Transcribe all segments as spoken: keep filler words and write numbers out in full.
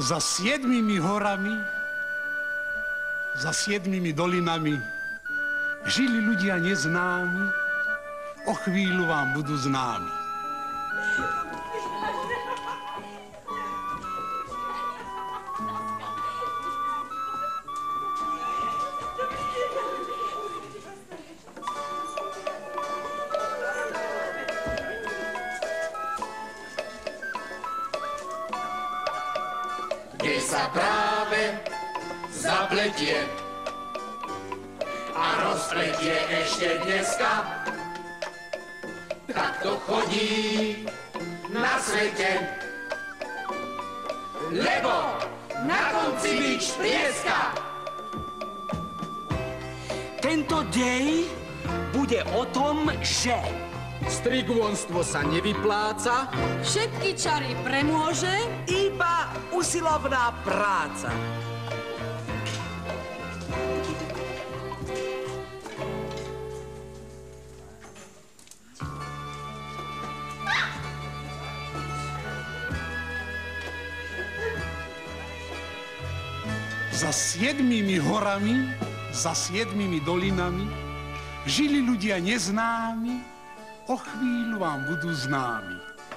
Za siedmimi horami, za siedmimi dolinami žili ľudia neznámi, o chvíľu vám budú známi. Kde sa práve zapletie a rozpletie ešte dneska, tak to chodí na svete, lebo na konci bič trieska. Tento dej bude o tom, že strigvonstvo sa nevypláca, všetky čary premôže, iba usilovná práca. Za siedmimi horami, za siedmimi dolinami žili ľudia neznámi, o chvíľu vám budú známi.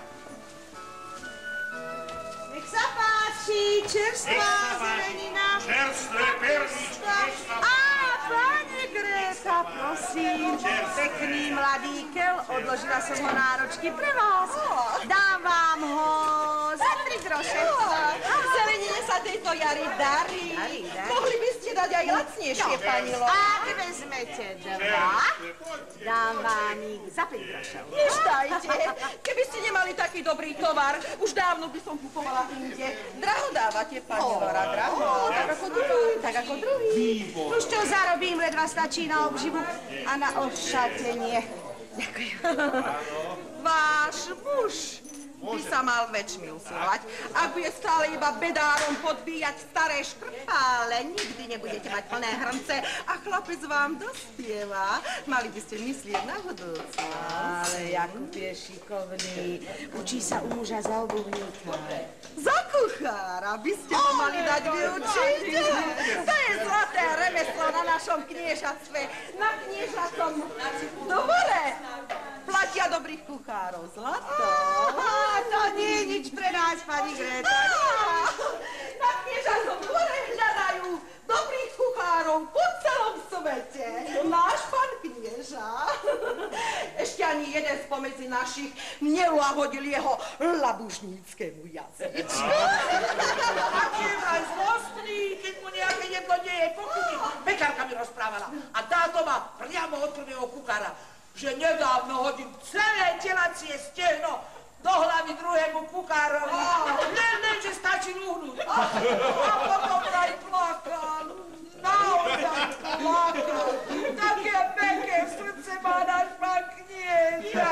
Nech sa páči, čerstvá zelenina. Čerstvé perničky. Á, pani Greta, prosím. Pekný mladý kel, odložila som ho náročky pre vás. Dám vám ho za tri groše. Zelenine sa tejto jari darí. Mohli by ste dať aj lacnejšie, pani Lona. Ak vezmete dva, dám vám ich za päť grošov. Neždajte. Keby ste nemali taký dobrý tovar, už dávno by som kupovala inde. Draho dávate, pani Lora, draho. Tak ako druhý, tak ako druhý. Už čo zarobím, ledva stačí na obživu a na ošatenie. Ďakujem. Váš muž by sa mal väčšmi usilovať. Ak bude stále iba bedárom podbíjať staré škrpále, nikdy nebudete mať plné hrnce a chlapec vám dospieva. Mali by ste myslieť na budúcnosť. Ale Jakub je šikovný. Učí sa u muža za obuvníka. Za kuchára by ste ho mali dať vyučiť. To je zlaté remeslo na našom kniežatstve. Na kniežatom dvore platia dobrých kuchárov. Zlato. To nie je nič pre nás, pani Greta. Na kniežatom dvore hľadajú dobrých kuchárov po celom svete. Náš pán knieža. Ešte ani jeden spomedzi našich neuľahodil jeho labužníckému jazyčku. Aký je vraj zlostný, keď mu nejaké jedlo nie je pochutí. Pekárka mi rozprávala a táto má priamo od prvého kuchára, že nedávno hodil celé telacie stehno do hlavy druhému kuchárovi. Len, len, že stačí nuhnúť. A potom aj plakal. Naozaj plakal. Také peké v srdce má náš pán knieža.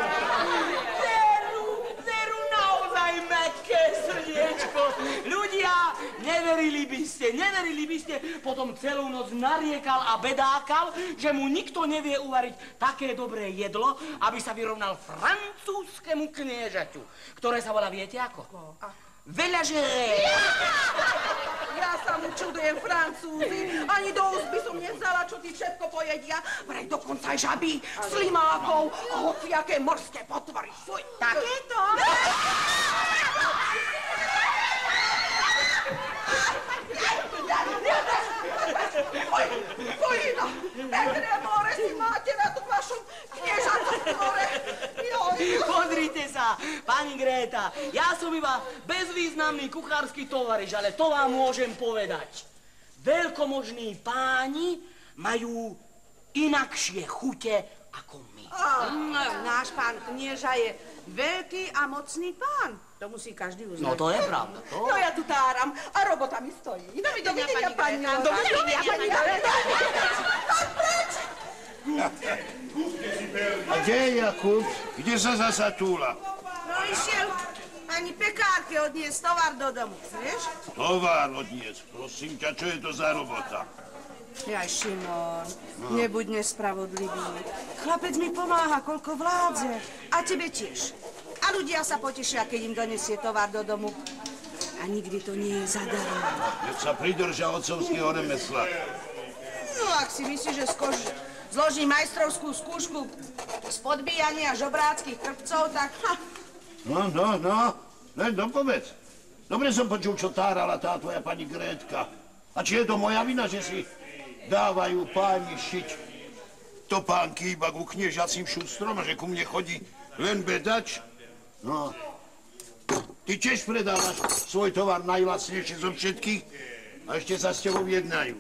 Veru, veru, naozaj mäkké srdiečko. Ľudia, neverili by ste, neverili by ste, potom celú noc nariekal a bedákal, že mu nikto nevie uvariť také dobré jedlo, aby sa vyrovnal francúzskému kniežaťu, ktoré sa volá, viete ako? Veľa žere. Ja sa mu čudujem, Francúzi. Ani do úst by som nevzala, čo tí všetko pojedia. Vraj dokonca aj žabí, slimákov a hociaké morské potvory. Fuj. Takéto? Fuj, fuj, no. Pekné more si máte na tom vašom kniežatom dvore. Pozrite sa, pani Greta, ja som iba bezvýznamný kuchársky tovariš, ale to vám môžem povedať. Veľkomožní páni majú inakšie chute ako my. Oh, náš pán knieža je veľký a mocný pán. To musí každý uznať. No to je pravda. To... No ja tu táram a robota mi stojí. Dovidenia, pani Greta. Dovidenia, pani Greta. A kde je Jakub? Kde sa zasa túla? No išiel pani pekárke odniesť tovar do domu, vieš? Tovar odniesť. Prosím ťa, čo je to za robota? Jaj, Šimon, no. Nebuď nespravodlivý. Chlapec mi pomáha, koľko vládze. A tebe tiež. A ľudia sa potešia, keď im donesie tovar do domu. A nikdy to nie je zadarmo. Keď sa pridrža otcovského remesla. No, ak si myslíš, že skož zloží majstrovskú skúšku z podbíjania žobráckých krpcov, tak... Ha. No, no, no, no, dopovedz. Dobre som počul, čo tárala tá tvoja pani Grétka. A či je to moja vina, že si dávajú páni šiť topánky iba ku kniežacím šustrom a že ku mne chodí len bedač? No, ty tiež predávaš svoj tovar najlacnejšie zo všetkých a ešte sa s tebou jednajú.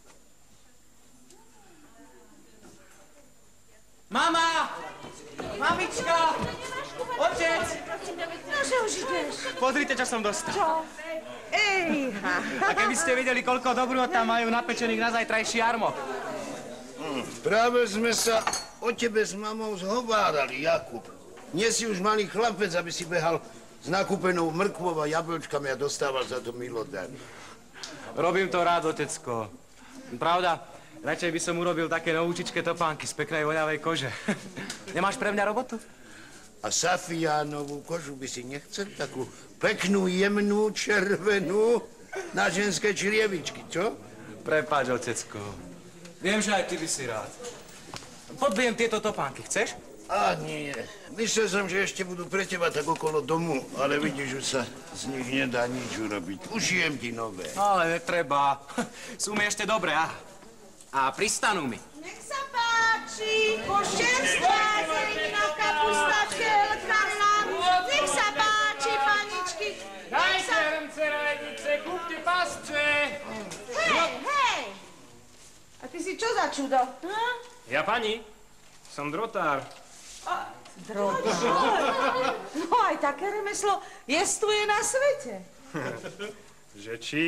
Mama! Mamička! Otec! No, že už ideš. Pozrite, čo som dostal. Čo? Ejha. A keby ste videli, koľko dobrú tam majú napečených na zajtrajší jarmok. Hm, práve sme sa o tebe s mamou zhovárali, Jakub. Nie si už malý chlapec, aby si behal s nakúpenou mrkvou a jablčkami a dostával za to milodary. Robím to rád, otecko. Pravda, radšej by som urobil také novúčičké topánky z peknej voňavej kože. Nemáš pre mňa robotu? A safiánovú kožu by si nechcel? Takú peknú, jemnú, červenú na ženské črievičky, čo? Prepáč, otecko. Viem, že aj ty by si rád. Podbijem tieto topánky, chceš? A nie. Myslel som, že ešte budú pre teba tak okolo domu, ale vidíš, že sa z nich nedá nič urobiť. Ušijem ti nové. Ale netreba. Sú mi ešte dobré, a, a pristanú mi. Nech sa páči, košerstvá zelenina, kapusta, čelka, nech sa páči, paničky. Dajte hrnce, rajnice, kúpte pasce. Hej, hej. A ty si čo za čudo? Hm? Ja, pani, som drotár. Drotár? No aj také remeslo jestuje na svete. Že či?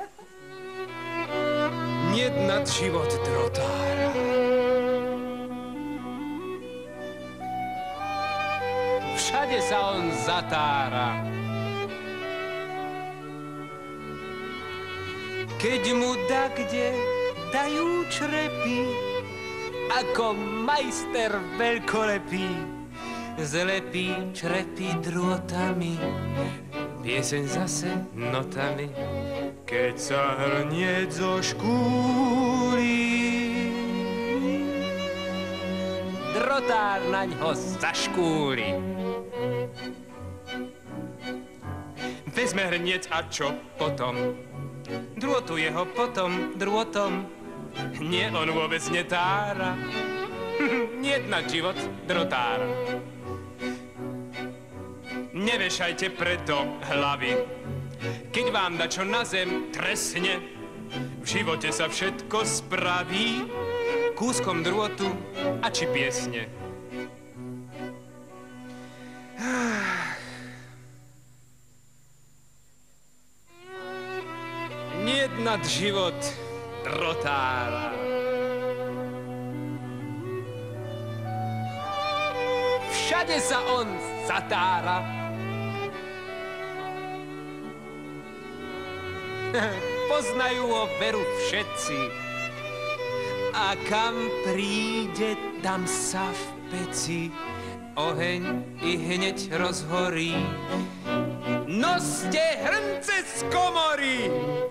Niet nad život drotára. Všade sa on zatára. Keď mu da kde dajú črepy, ako majster veľkolepý, zlepí črepy drôtami, pieseň zase notami. Keď sa hrniec zoškúri, drotár naň ho zaškúri. Vezme hrniec a čo potom? Drôtuje ho potom drôtom. Nie, on vôbec netára. Niet na život drotára. Nevešajte preto hlavy, keď vám dačo na zem tresne. V živote sa všetko spraví kúskom drôtu a či piesne. Niet nad život drotára. Všade sa on zatára. Poznajú ho veru všetci. A kam príde, tam sa v peci oheň i hneď rozhorí. Noste hrnce z komory!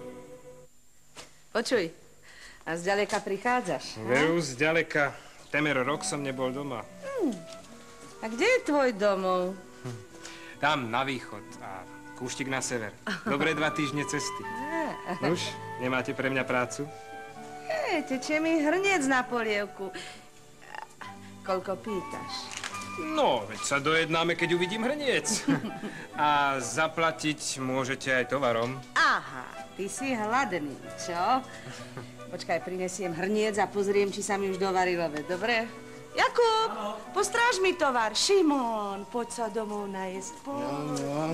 Počuj, a zďaleka prichádzaš? Veru, zďaleka. Temer rok som nebol doma. Hmm. A kde je tvoj domov? Hm. Tam, na východ a kúštik na sever. Dobre dva týždne cesty. Nuž, nemáte pre mňa prácu? Hej, tečie mi hrniec na polievku. Koľko pýtaš? No, veď sa dojednáme, keď uvidím hrniec. A zaplatiť môžete aj tovarom. Aha, ty si hladný, čo? Počkaj, prinesiem hrniec a pozriem, či sa mi už dovarilo, veď, dobre? Jakub, postráž mi tovar. Šimon, poď sa domov najesť, poď. No, no.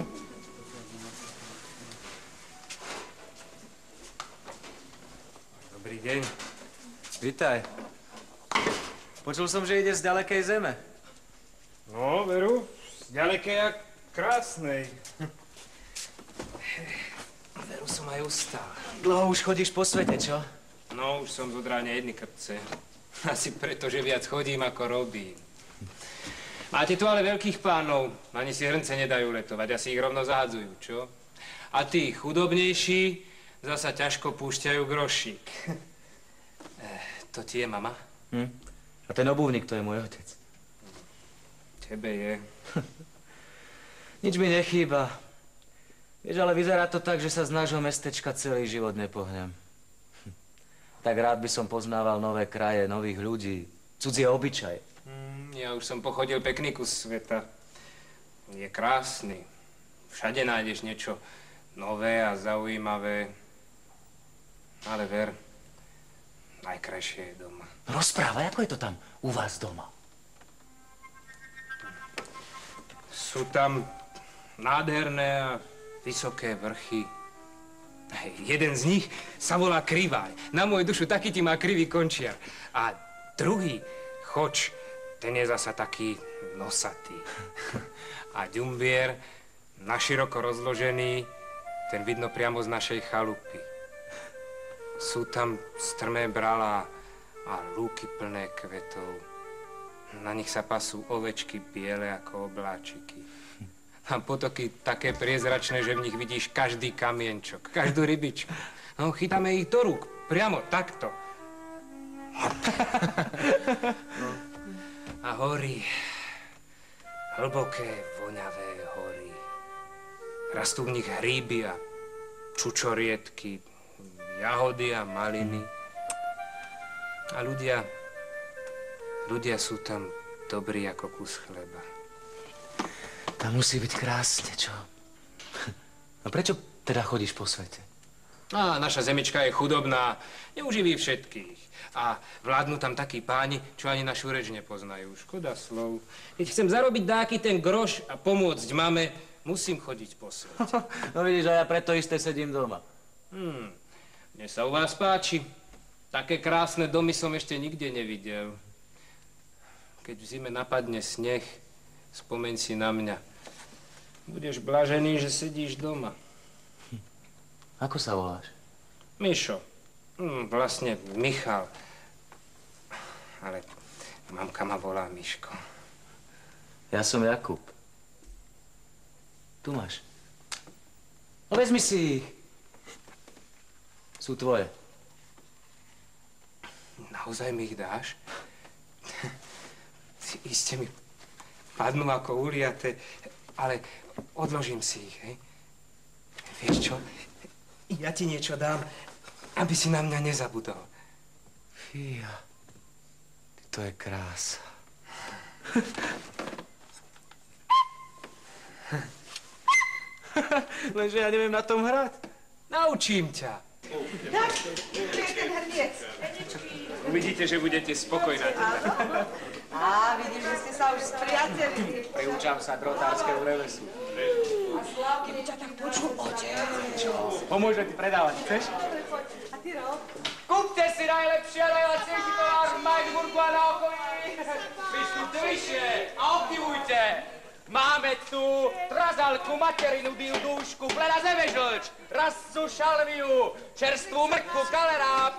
Dobrý deň. Vítaj. Počul som, že ide z ďalekej zeme. No, veru, z ďalekej a krásnej. Veru som aj ustal. Dlho už chodíš po svete, čo? No, už som zodráne jedny krpce. Asi preto, že viac chodím, ako robím. Máte tu ale veľkých pánov. Ani si hrnce nedajú letovať, asi ich rovno zahadzujú, čo? A tí chudobnejší zasa ťažko púšťajú grošík. Eh, to ti je mama? Hm? A ten obuvník, to je môj otec. Tebe je. Nič mi nechýba. Vieš, ale vyzerá to tak, že sa z nášho mestečka celý život nepohnem. Tak rád by som poznával nové kraje, nových ľudí, cudzie obyčaje. Mm, ja už som pochodil pekný kus sveta. Je krásny. Všade nájdeš niečo nové a zaujímavé. Ale ver, najkrajšie je doma. Rozprávaj, ako je to tam u vás doma? Sú tam nádherné a vysoké vrchy. Jeden z nich sa volá Kriváň. Na moju dušu taký ti má krivý končiar. A druhý, Choč, ten je zasa taký nosatý. A Ďumbier, naširoko rozložený, ten vidno priamo z našej chalupy. Sú tam strmé bralá a lúky plné kvetov. Na nich sa pasú ovečky biele ako obláčiky. A potoky také priezračné, že v nich vidíš každý kamienčok, každú rybičku. No, chytáme ich do rúk, priamo takto. No. A hory, hlboké, voňavé hory. Rastú v nich hríby a čučoriedky, jahody a maliny. A ľudia, ľudia sú tam dobrí ako kus chleba. Tam musí byť krásne, čo? A prečo teda chodíš po svete? A naša zemička je chudobná, neuživí všetkých. A vládnu tam takí páni, čo ani našu reč nepoznajú. Škoda slov. Keď chcem zarobiť dáky ten groš a pomôcť mame, musím chodiť po svete. No vidíš, a ja preto isté sedím doma. Hmm, mne sa u vás páči. Také krásne domy som ešte nikde nevidel. Keď v zime napadne sneh, spomeň si na mňa. Budeš blažený, že sedíš doma. Hm. Ako sa voláš? Mišo. Hm, vlastne Michal. Ale mamka ma volá Miško. Ja som Jakub. Tu máš. No vezmi si ich. Sú tvoje. Naozaj mi ich dáš? Iste mi padnú ako uliate, ale odložím si ich, hej? Vieš čo? Ja ti niečo dám, aby si na mňa nezabudol. Fíja, to je krása. Lenže ja neviem na tom hrať. Naučím ťa. Tak, tu je ten hrniec. Uvidíte, že budete spokojná. Á, vidím, že ste sa už spriatelili. Priúčam sa drotárskému remesu. A Slávky by ťa tak počul otec. Pomôžem ti predávať, chceš? A ty Rob? Kúpte si najlepšie a najlacnejší tovar v Majsburgu a na okolí. Vystúpte vyššie a obdivujte. Máme tu trazalku, materinu, dildúšku, plena zemežlč, rascu, šalviu, čerstvú mrkvu, kaleráb.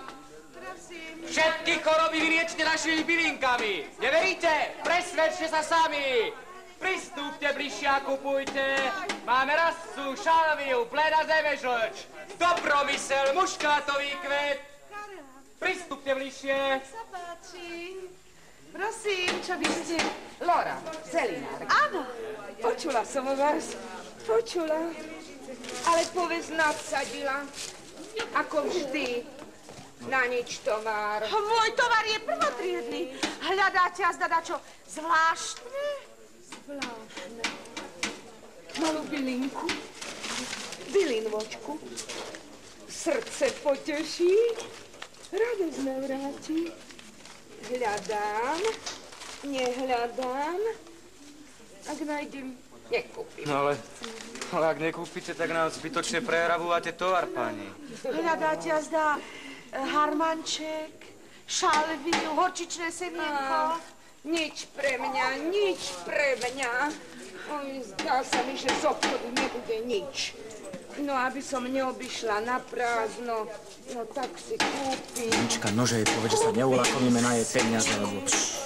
Všetky choroby vyliečte našimi bylinkami. Neveríte? Presvedčte sa sami. Pristúpte bližšie a kupujte. Máme rascu, šalviu, plena zemežlč, dobromysel, muškátový kvet. Pristúpte bližšie. Sa páči. Prosím, čo by ste... Lora, zelinárka. Áno, počula som o vás. Počula. Ale povedz, nadsadila. Ako vždy. Na nič tovar. Môj tovar je prvotriedny. Hľadáte a zdá čo zvláštne? Zvláštne. Malú bylinku. Bylinvočku. Srdce poteší. Radosť navráti. Hľadám. Nehľadám. Ak nájdem, nekúpim. No ale, ale ak nekúpite, tak nám zbytočne prehrabúvate tovar, pani. Hľadáte a zdá harmanček, šalviu, horčičné semienko. Nič pre mňa, nič pre mňa. Oj, zdá sa mi, že z obchodu nebude nič. No, aby som neobyšla na prázdno, no tak si kúpim. Nička, nože jej povedz, že sa neulakomíme na jej peniaze, lebo...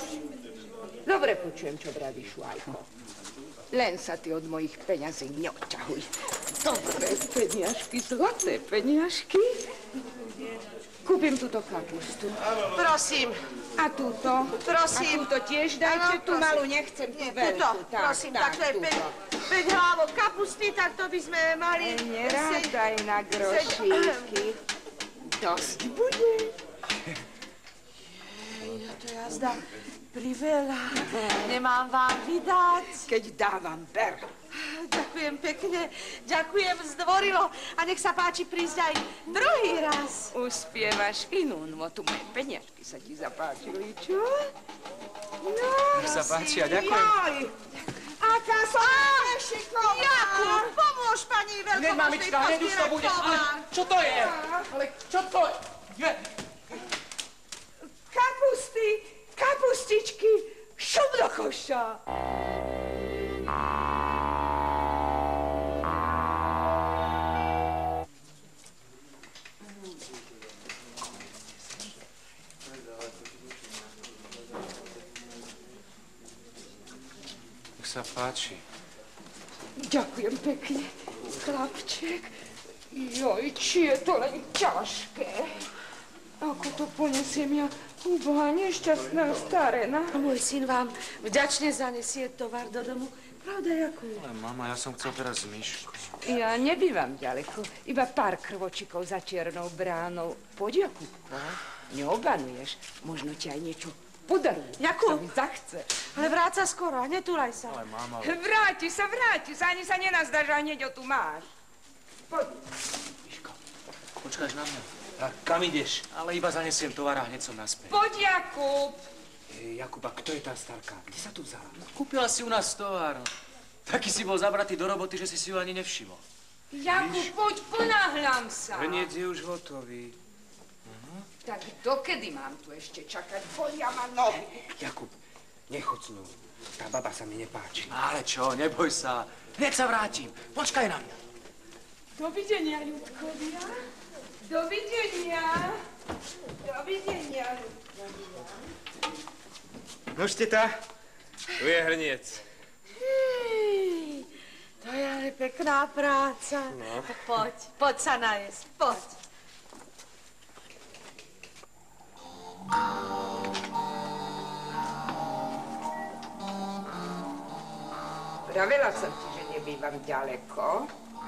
Dobre počujem, čo vravíš, Švajko. Len sa ty od mojich peňazí neodťahuj. Dobré peniažky, zlaté peniažky. Kúpim túto kapustu. Prosím. A túto. Prosím. A túto tiež dajte, tú malú nechcem, tú veľkú. Tuto, prosím, tak to je päť hlavok kapusty, tak to by sme mali... Nerádaj na grošíky. Dosť bude. No to jazda priveľa. Nemám vám vydať. Keď dávam, ber. Ďakujem pekne, ďakujem zdvorilo a nech sa páči prísť aj druhý raz. Uspievaš inú notu, moje peniažky sa ti zapáčili, čo? No, Nech sa páči a ďakujem. Joj, aká som nešikovná. Jakub, pomôž pani veľkomožnej Hneď, mamička, hneď už to bude. Ale čo to je? Ale čo to je? kapusty, kapustičky, šup do koša. Nech sa páči. Ďakujem pekne, chlapček. Joj, či je to len ťažké. Ako to ponesiem ja, ubohá nešťastná starena. Môj syn vám vďačne zanesie tovar do domu. Pravda, Jakub? Ale mama, ja som chcel teraz s Myškou. Ja nebývam ďaleko, iba pár krvočikov za čiernou bránou. Poď, Jakubko, neobanuješ, možno ti aj niečo podarujú. Jakub! Sa mi zachce. Ale vráť sa skoro, netúlaj sa. Ale mama... Vráti sa, vráti sa, ani sa nenazdáš, a hneď ho tu máš. Poď. Myško, počkáš na mňa. A kam ideš? Ale iba zanesiem tovar a hneď som naspäť. Poď, Jakub. E, Jakuba, kto je tá starka? Kde sa tu vzala? No, kúpila si u nás tovar. Taký si bol zabratý do roboty, že si si ju ani nevšimol. Jakub, poď, ponáhľam sa. Hrniec je už hotový. Tak dokedy mám tu ešte čakať? Bolia ma nohy. Jakub, nechoď s ňou. Tá baba sa mi nepáči. Ale čo, neboj sa. Hneď sa vrátim. Počkaj na mňa. Dovidenia, ľudkovia. Dovidenia. Dovidenia, ľudkovia. Nož, teta, tu je hrniec. Hej, to je ale pekná práca. No. Poď, poď sa najesť, poď. Pravila som ti, že nebývam ďaleko.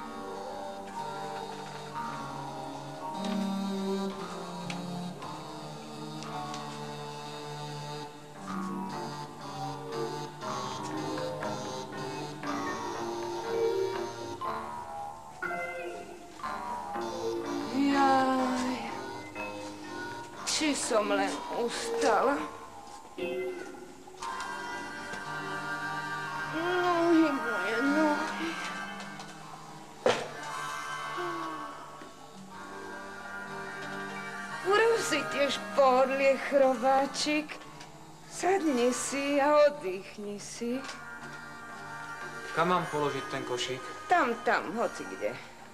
Jaj, či som len ustala. Nohy moje, nohy. Urob si tiež pohodlie, chrobáčik. Sadni si a oddychni si. Kam mám položiť ten košík? Tam, tam, hoci kde.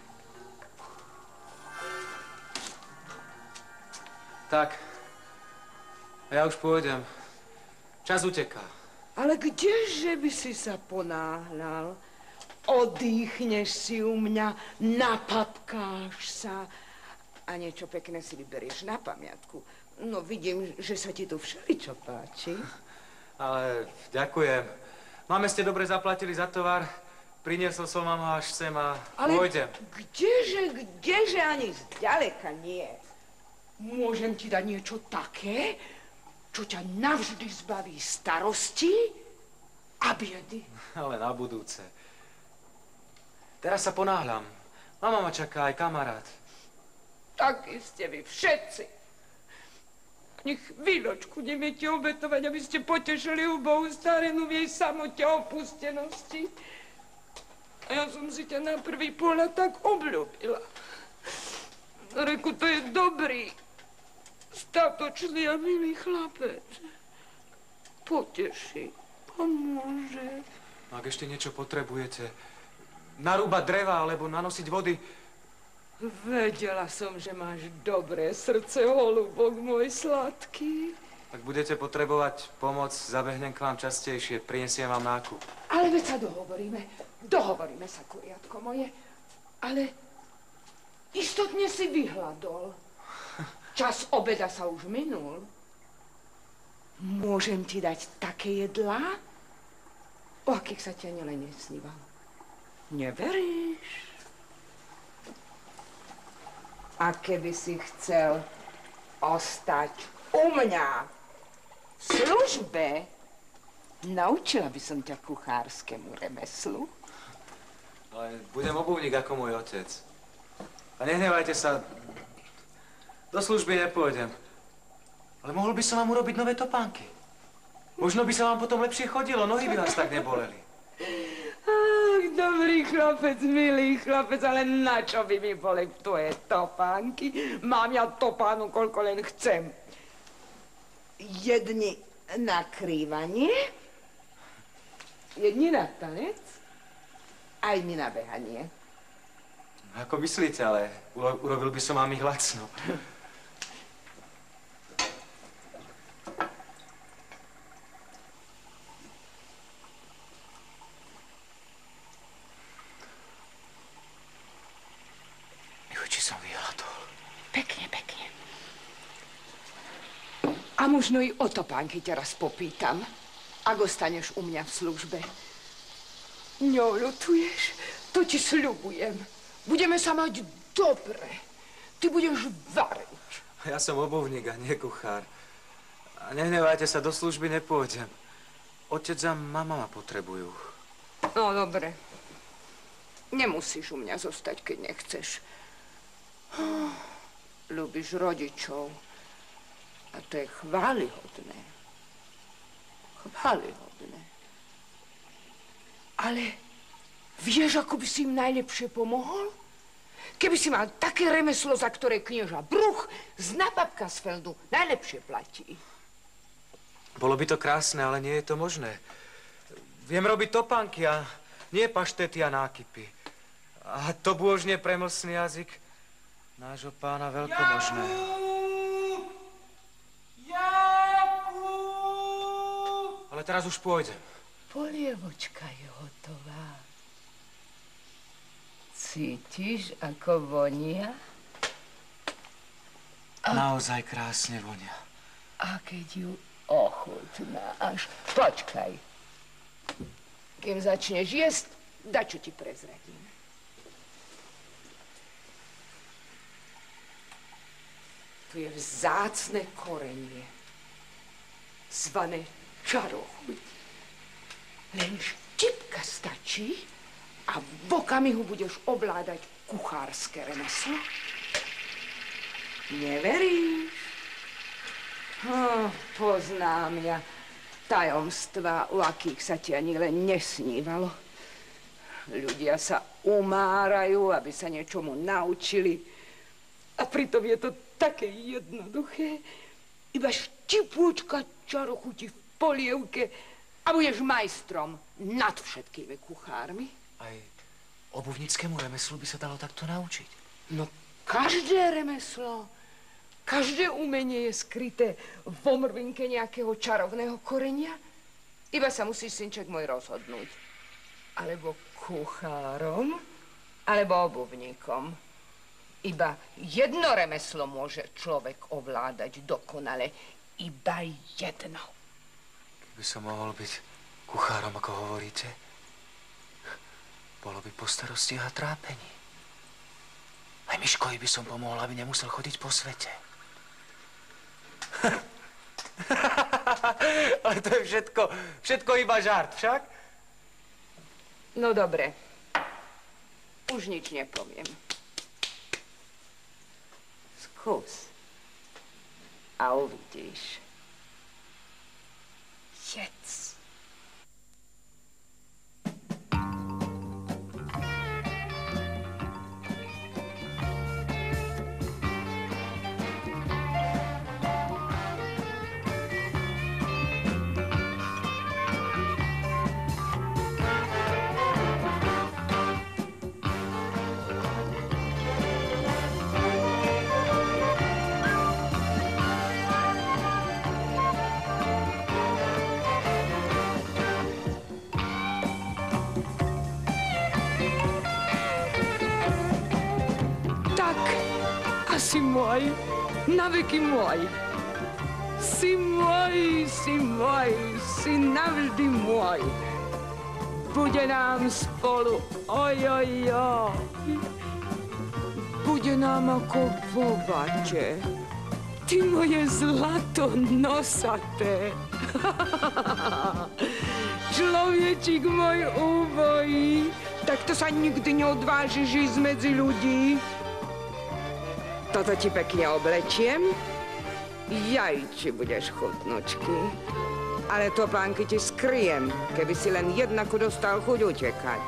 Tak. Ja už pôjdem. Čas uteká. Ale kdeže by si sa ponáhľal? Oddychneš si u mňa, napapkáš sa a niečo pekné si vyberieš na pamiatku. No vidím, že sa ti tu všeličo páči. Ale ďakujem. Máme ste dobre zaplatili za tovar. Priniesol som vám ho až sem a Ale pôjdem. kdeže, kdeže ani zďaleka nie. Môžem ti dať niečo také, čo ťa navždy zbaví starosti a biedy. Ale na budúce. Teraz sa ponáhľam. Mama ma čaká, aj kamarát. Takí ste vy všetci. Ani chvíľočku neviete obetovať, aby ste potešili ubohú starenu v jej samote a opustenosti. A ja som si ťa na prvý pohľad tak obľúbila. Reku, to je dobrý, statočný a milý chlapec. Poteší, pomôže. Ak ešte niečo potrebujete, narúbať dreva alebo nanosiť vody, Vedela som, že máš dobré srdce, holubok môj sladký. ak budete potrebovať pomoc, zabehnem k vám častejšie, prinesiem vám nákup. Ale veď sa dohovoríme, dohovoríme sa, kuriatko moje. Ale istotne si vyhľadol. Čas obeda sa už minul. Môžem ti dať také jedlá, o akých sa ťa len nesníval. Neveríš? A keby si chcel ostať u mňa v službe, naučila by som ťa kuchárskému remeslu. Ale budem obuvník ako môj otec. A nehnevajte sa, do služby nepôjdem. Ale mohol by som vám urobiť nové topánky. Možno by sa vám potom lepšie chodilo, nohy by vás tak neboleli. Ach, dobrý chlapec, milý chlapec, ale na čo by mi boli tvoje topánky? Mám ja topánu, koľko len chcem. Jedni na krývanie, jedni na tanec, aj mi na behanie. Ako myslíte, ale uro urobil by som vám ich lacno. Či som vyhľadol. Pekne, pekne. A možno i o topánky teraz popýtam, ak ostaneš u mňa v službe. Neľutuješ? To ti sľubujem. Budeme sa mať dobre. Ty budeš variť. Ja som obuvník a nie kuchár. A nehnevajte sa, do služby nepôjdem. Otec a mama ma potrebujú. No, dobre. Nemusíš u mňa zostať, keď nechceš. Ľúbiš rodičov. A to je chválihodné. Chválihodné. Ale vieš, ako by si im najlepšie pomohol? Keby si mal také remeslo, za ktoré knieža Bruch z Nababkasfeldu najlepšie platí. Bolo by to krásne, ale nie je to možné. Viem robiť topánky a nie paštety a nákypy. A to bôžne premlsný jazyk nášho pána veľkomožného. Ale teraz už pôjdem. Polievočka je hotová. Cítiš, ako vonia? A... Naozaj krásne vonia. A keď ju ochutnáš, počkaj. Kým začneš jesť, dačo ti prezradím. Tu je vzácne korenie, zvané čarochuť. Len štipka stačí a v okamihu budeš ovládať kuchárske remeslo. Neveríš? Oh, poznám ja tajomstvá, o akých sa ti ani len nesnívalo. Ľudia sa umárajú, aby sa niečomu naučili. A pritom je to také jednoduché. Iba štipôčka čarochuti v polievke a budeš majstrom nad všetkými kuchármi. Aj obuvníckému remeslu by sa dalo takto naučiť. No každé remeslo, každé umenie je skryté v omrvinke nejakého čarovného korenia. Iba sa musíš, synček môj, rozhodnúť. Alebo kuchárom, alebo obuvníkom. Iba jedno remeslo môže človek ovládať dokonale. Iba jedno. Keby som mohol byť kuchárom, ako hovoríte, bolo by po starostiach a trápení. Aj Miškovi by som pomohol, aby nemusel chodiť po svete. Ale to je všetko, všetko iba žart, však? No dobre. Už nič nepoviem. Skús. A uvidíš. Jedz. si môj, naveky môj. Si môj, si môj, si navždy môj. Bude nám spolu, oj, oj, oj. Bude nám ako vo vate. Ty moje zlato nosaté. Človečik môj úbojí, takto sa nikdy neodvážiš ísť medzi ľudí. Toto ti pekne oblečiem, jajči budeš chutnočky. Ale topánky ti skryjem, keby si len jednako dostal chuť utekať.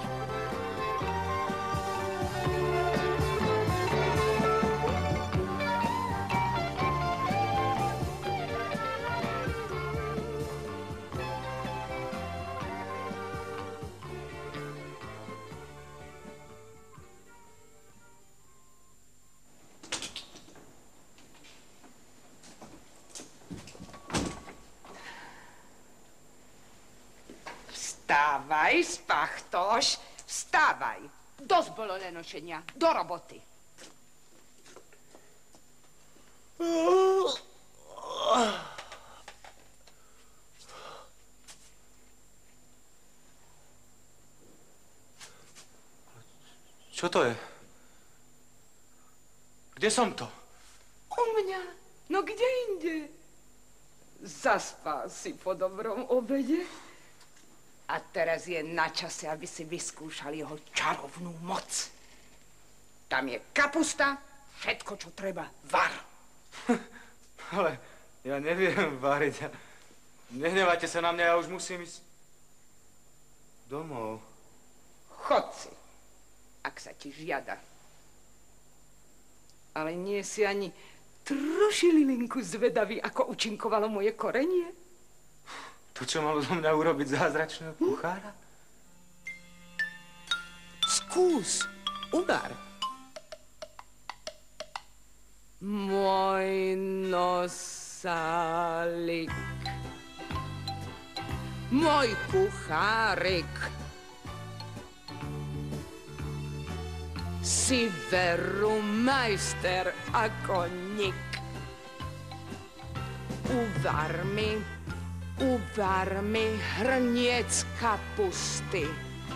Vstávaj, spachtoš, vstávaj. Dosť bolo lenošenia, do roboty. Čo to je? Kde som to? U mňa? No kde inde? Zaspal si po dobrom obede? A teraz je na čase, aby si vyskúšal jeho čarovnú moc. Tam je kapusta, všetko, čo treba, var. Ale ja neviem variť. Nehnevajte sa na mňa, ja už musím ísť domov. Chod si, ak sa ti žiada. Ale nie si ani trošilinku zvedavý, ako účinkovalo moje korenie? To, čo malo zo mňa urobiť zázračného kuchára? Skús, uvar. Môj nosálik, môj kuchárik, si veru majster ako nik. Uvar mi, uvar mi hrniec kapusty.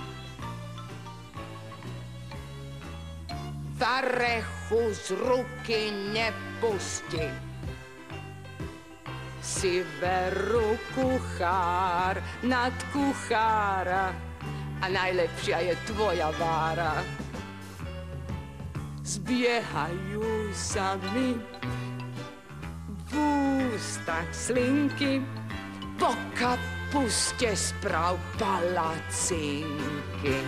Varechu z ruky nepusti. Si veru kuchár nad kuchára a najlepšia je tvoja vára. Zbiehajú sa mi v ústach slinky, po kapuste sprav palacinky.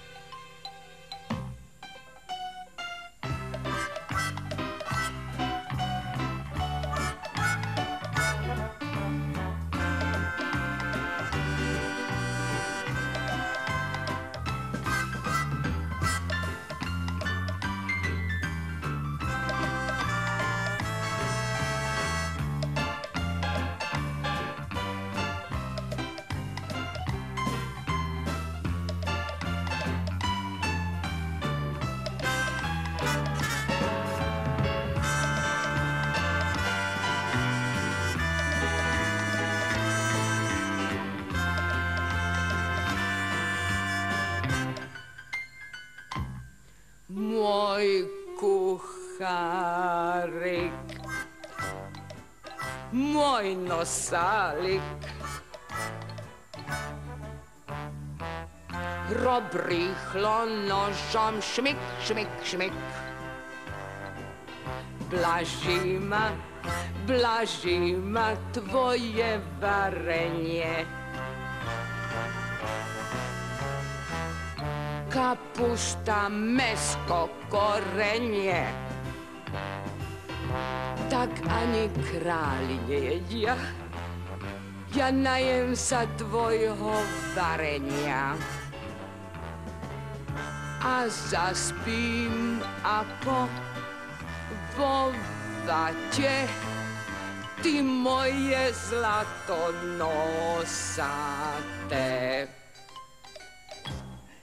Môj kuchárik, môj nosálik, rob rýchlo nožom šmik, šmik, šmik. Blaží ma, blaží ma tvoje varenie. Kapusta, mesko, korenie. Tak ani králi nejedia. Ja najem sa tvojho varenia. A zaspím ako vo vate. Ty moje zlato nosaté.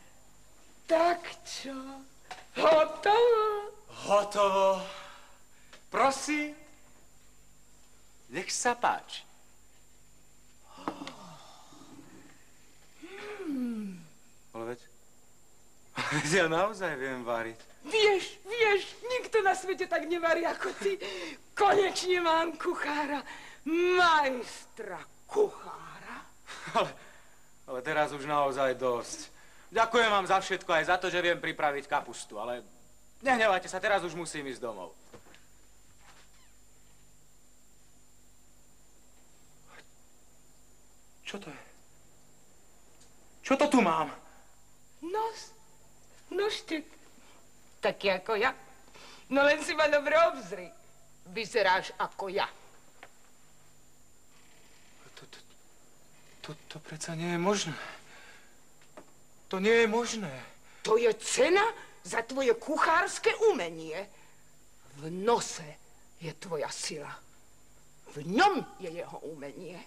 Tak čo? Hotovo? Hotovo. Prosím. Nech sa páči. Hmm. Ale veď... Ale veď ja naozaj viem variť. Vieš, vieš, nikto na svete tak nevarí ako ty. Konečne mám kuchára, majstra kuchára. Ale, ale teraz už naozaj dosť. Ďakujem vám za všetko, aj za to, že viem pripraviť kapustu, ale nehnevajte sa, teraz už musím ísť domov. Čo to je? Čo to tu mám? Nos, nožtek, taký ako ja. No len si ma dobre obzri. Vyzeráš ako ja. To, to, to, to predsa nie je možné. To nie je možné. To je cena za tvoje kuchárske umenie. V nose je tvoja sila. V ňom je jeho umenie.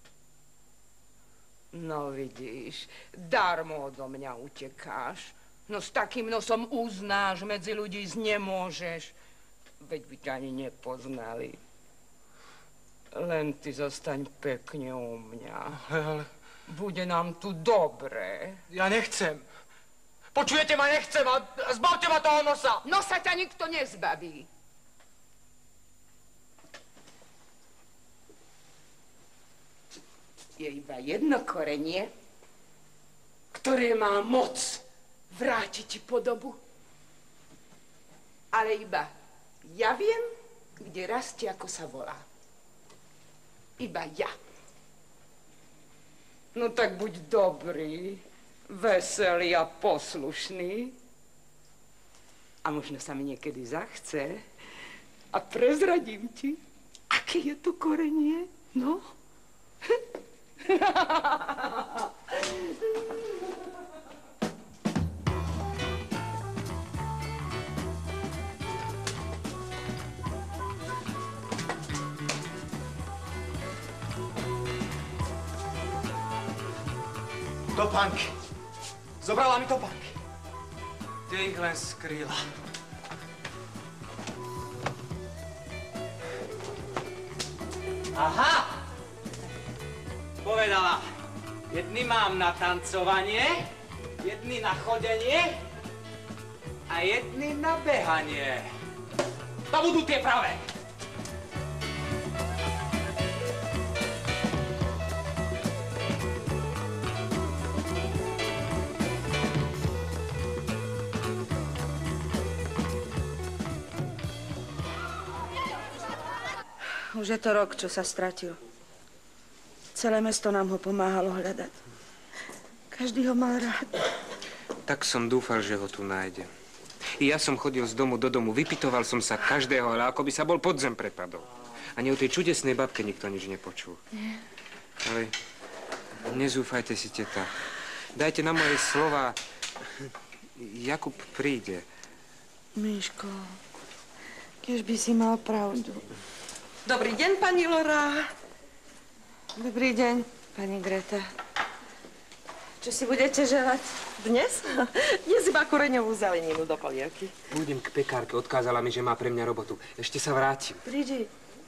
No vidíš, darmo odo mňa utekáš. No s takým nosom uznáš, medzi ľudí nemôžeš. Veď by ťa ani nepoznali. Len ty zostaň pekne u mňa. Ale, ale... Bude nám tu dobre. Ja nechcem. Počujete ma, nechcem a zbavte ma toho nosa. Nosa ťa nikto nezbaví. Je iba jedno korenie, ktoré má moc vrátiť ti podobu. Ale iba ja viem, kde rastie, ako sa volá. Iba ja. No tak buď dobrý, veselý a poslušný. A možno sa mi niekedy zachce a prezradím ti, aké je to korenie, no? Topánky. Zobrala mi topánky. Kde ich len skrýla. Aha! Povedala, jedny mám na tancovanie, jedny na chodenie a jedny na behanie. To budú tie pravé. Už je to rok, čo sa stratil. Celé mesto nám ho pomáhalo hľadať. Každý ho mal rád. Tak som dúfal, že ho tu nájde. I ja som chodil z domu do domu, vypytoval som sa každého, ale ako by sa bol pod zem prepadol. Ani o tej čudesnej babke nikto nič nepočul. Nie. Ale nezúfajte si, teta. Dajte na moje slova. Jakub príde. Miško, keď by si mal pravdu. Dobrý deň, pani Lora. Dobrý deň, pani Greta. Čo si budete želať? Dnes? Dnes iba koreňovú zeleninu do polievky. Pôjdem k pekárke, odkázala mi, že má pre mňa robotu. Ešte sa vrátim. Prídi.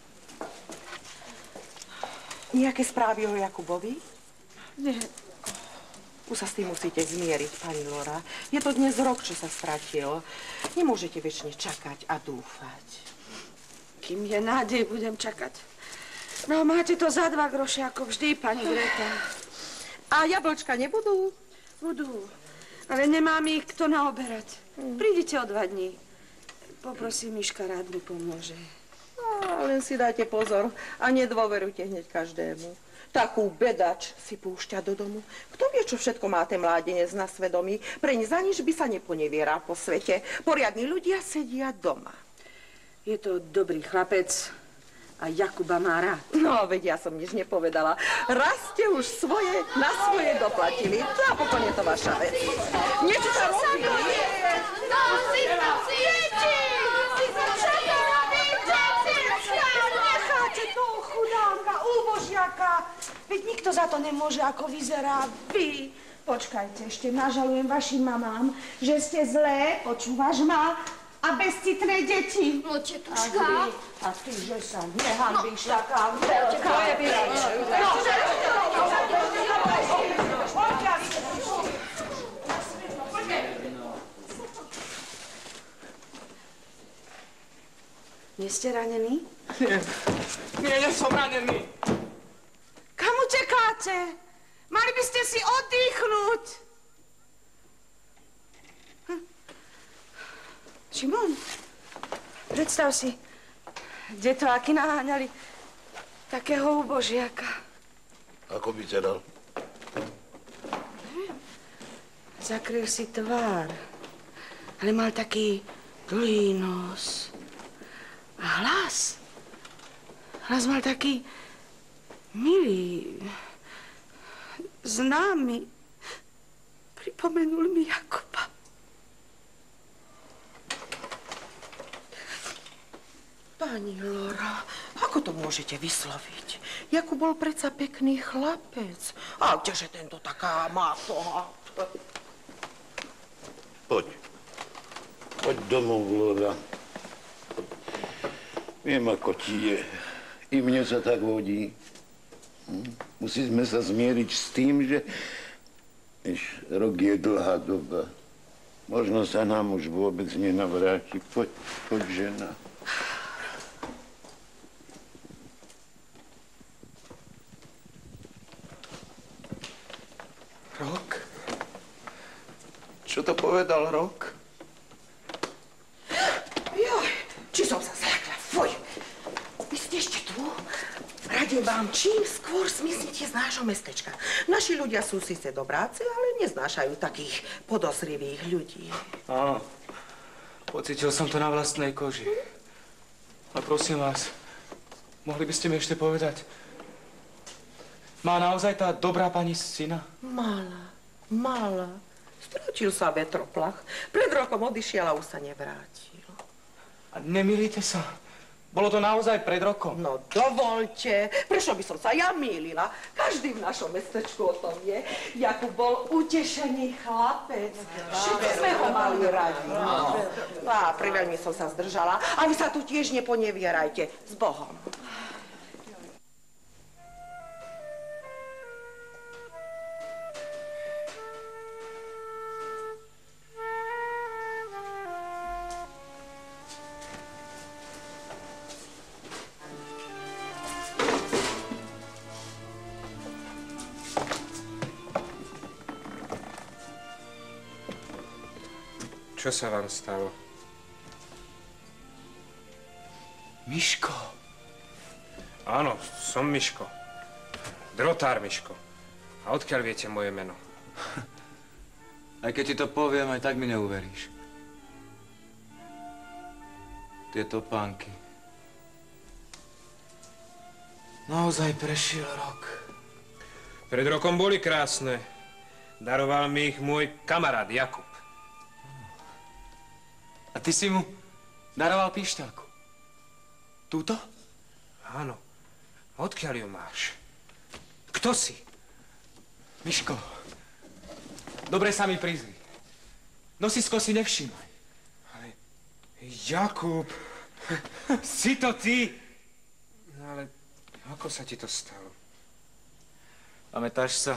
Nejaké správy o Jakubovi? Nie. Už sa s tým musíte zmieriť, pani Lora. Je to dnes rok, čo sa stratil. Nemôžete väčšine čakať a dúfať. Kým je nádej, budem čakať. No, máte to za dva groše, ako vždy, pani Greta. A jablčka nebudú? Budú, ale nemám ich kto naoberať. Hmm. Prídite o dva dní. Poprosím, Miška rád mi pomôže. No, len si dajte pozor a nedôverujte hneď každému. Takú bedač si púšťa do domu. Kto vie, čo všetko má ten mládenec na svedomí? Preň za nič by sa neponevieral po svete. Poriadni ľudia sedia doma. Je to dobrý chlapec a Jakuba má rád. No, veď ja som nič nepovedala. Raz ste už svoje na svoje doplatili. Napokon je to vaša vec. Niečo sa robí. No, si to cvičí! Čo to robíte? Necháte toho chudáka, úbožiaka. Veď nikto za to nemôže, ako vyzerá vy. Počkajte, ešte nažalujem vašim mamám, že ste zlé, počúvaš ma, A bezcitné deti. No, tetuška. A ty, že sa nehanbíš, taká veľká. To je byť. Nie ste ranení? Nie, nie, nie som ranený. Kam utekáte? Mali by ste si oddychnúť. Hm. Šimon, predstav si, kde to aký naháňali takého ubožiaka. Ako by teda? Zakryl si tvár, ale mal taký dlhý nos. A hlas. Hlas mal taký milý, známy. Pripomenul mi Jakuba. Pani Lora, ako to môžete vysloviť? Jakub bol predsa pekný chlapec. A kdeže tento taká mátoha? Poď. Poď domov, Lora. Viem, ako ti je. I mne sa tak vodí. Hm? Musíme sa zmieriť s tým, že Víš, rok je dlhá doba. Možno sa nám už vôbec nenavráti. Poď, poď, žena. Rok? Čo to povedal Rok? Joj, či som sa zľakla, fuj. Vy ste ešte tu? Radím vám, čím skôr zmiznite z nášho mestečka. Naši ľudia sú síce dobráci, ale neznášajú takých podozrivých ľudí. Áno, pocítil som to na vlastnej koži. A prosím vás, mohli by ste mi ešte povedať, má naozaj tá dobrá pani syna? Mala, mala. Strátil sa vetroplach. Pred rokom odišiel a už sa nevrátil. A nemýlite sa? Bolo to naozaj pred rokom? No dovolte, prečo by som sa ja mýlila? Každý v našom mestečku o tom vie. Jakub bol utešený chlapec. Všetci sme ho mali radi. No. A priveľmi som sa zdržala. A vy sa tu tiež neponevierajte. S Bohom. Čo sa vám stalo? Miško. Áno, som Miško. Drotár Miško. A odkiaľ viete moje meno? Aj keď ti to poviem, aj tak mi neuveríš. Tie topánky. Naozaj prešiel rok. Pred rokom boli krásne. Daroval mi ich môj kamarát Jakub. A ty si mu daroval píšťalku. Túto? Áno. Odkiaľ ju máš? Kto si? Miško, dobre sa mi prizri. Nosisko si nevšímaj. Ale Jakub, si to ty? No ale ako sa ti to stalo? Pamätáš sa?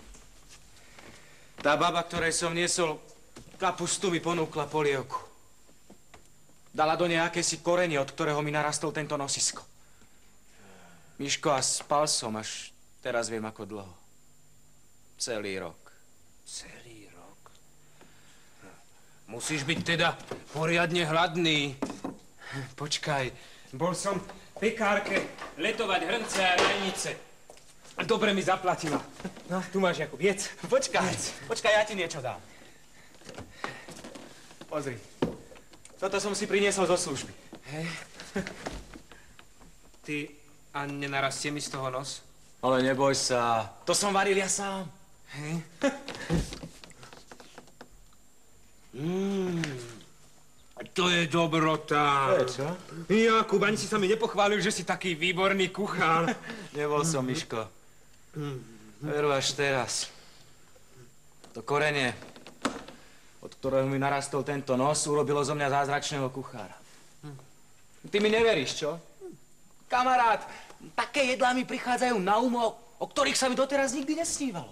Tá baba, ktorej som niesol kapustu, mi ponúkla polievku. Dala do nej akési korenie, od ktorého mi narastol tento nosisko. Miško, a spal som, až teraz viem, ako dlho. Celý rok. Celý rok? Musíš byť teda poriadne hladný. Počkaj, bol som v pekárke letovať hrnce a rajnice. Dobre mi zaplatila. No, tu máš, Jakub, jedz. Počkaj, počkaj, ja ti niečo dám. Pozri. Toto som si priniesol zo služby. Hej. Ty, a nenarastie mi z toho nos? Ale neboj sa, to som varil ja sám. Hej. Mm, to je dobrota. To je čo? Jakub, ani si sa mi nepochválil, že si taký výborný kuchár. Nebol som, Miško. Veru až teraz. To korenie od ktorého mi narastol tento nos, urobilo zo mňa zázračného kuchára. Ty mi neveríš, čo? Kamarát, také jedlá mi prichádzajú na um, o ktorých sa mi doteraz nikdy nesnívalo.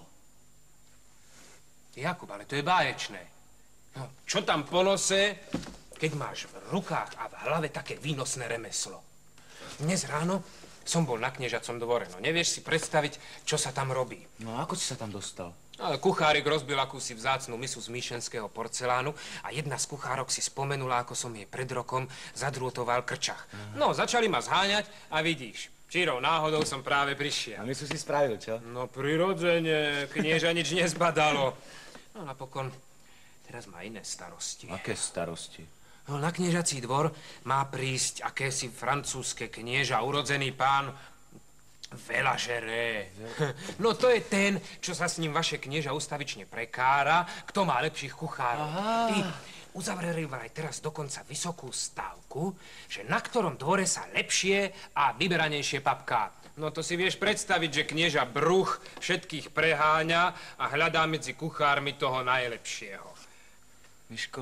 Jakub, ale to je báječné. No, čo tam po nose, keď máš v rukách a v hlave také výnosné remeslo? Dnes ráno som bol na kniežacom dvore, no nevieš si predstaviť, čo sa tam robí. No ako si sa tam dostal? Ale kuchárik rozbil akúsi vzácnu misu z míšenského porcelánu a jedna z kuchárok si spomenula, ako som jej pred rokom zadrôtoval krčach. Aha. No, začali ma zháňať a vidíš, čirou náhodou som práve prišiel. A misu si spravil, čo? No, prirodzene, knieža nič nezbadalo. No, napokon, teraz má iné starosti. Aké starosti? No, na kniežací dvor má prísť akési francúzske knieža, urodzený pán Veľažeré. No to je ten, čo sa s ním vaše knieža ustavične prekára, kto má lepších kuchárov. Aha. Tí uzavreli vraj teraz dokonca vysokú stávku, že na ktorom dvore sa lepšie a vyberanejšie papká. No to si vieš predstaviť, že knieža Bruch všetkých preháňa a hľadá medzi kuchármi toho najlepšieho. Miško,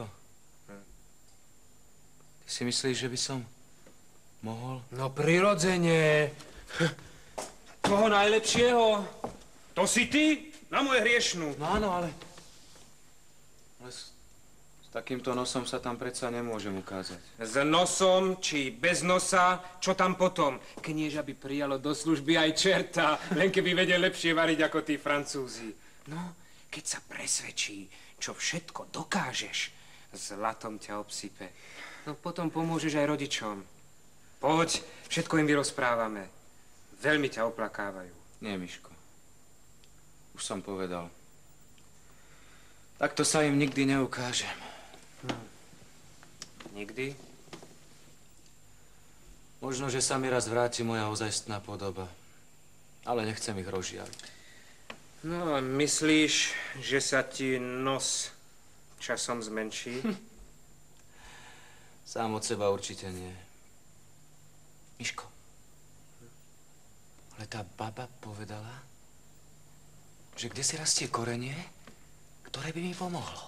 ty si myslíš, že by som mohol? No prirodzene. Toho najlepšieho? To si ty? Na moje hriešnú. No áno, ale... Ale s, s takýmto nosom sa tam predsa nemôžem ukázať. S nosom či bez nosa, čo tam potom? Knieža by prijalo do služby aj čerta, len keby vedel lepšie variť ako tí Francúzi. No, keď sa presvedčí, čo všetko dokážeš, zlatom ťa obsype. No potom pomôžeš aj rodičom. Poď, všetko im vyrozprávame. Veľmi ťa oplakávajú. Nie, Miško. Už som povedal. Takto sa im nikdy neukážem. Hm. Nikdy? Možno, že sa mi raz vráti moja ozajstná podoba. Ale nechcem ich rozžiaviť. No, myslíš, že sa ti nos časom zmenší? Sám od seba určite nie. Miško. Ale tá baba povedala, že kde si rastie korenie, ktoré by mi pomohlo.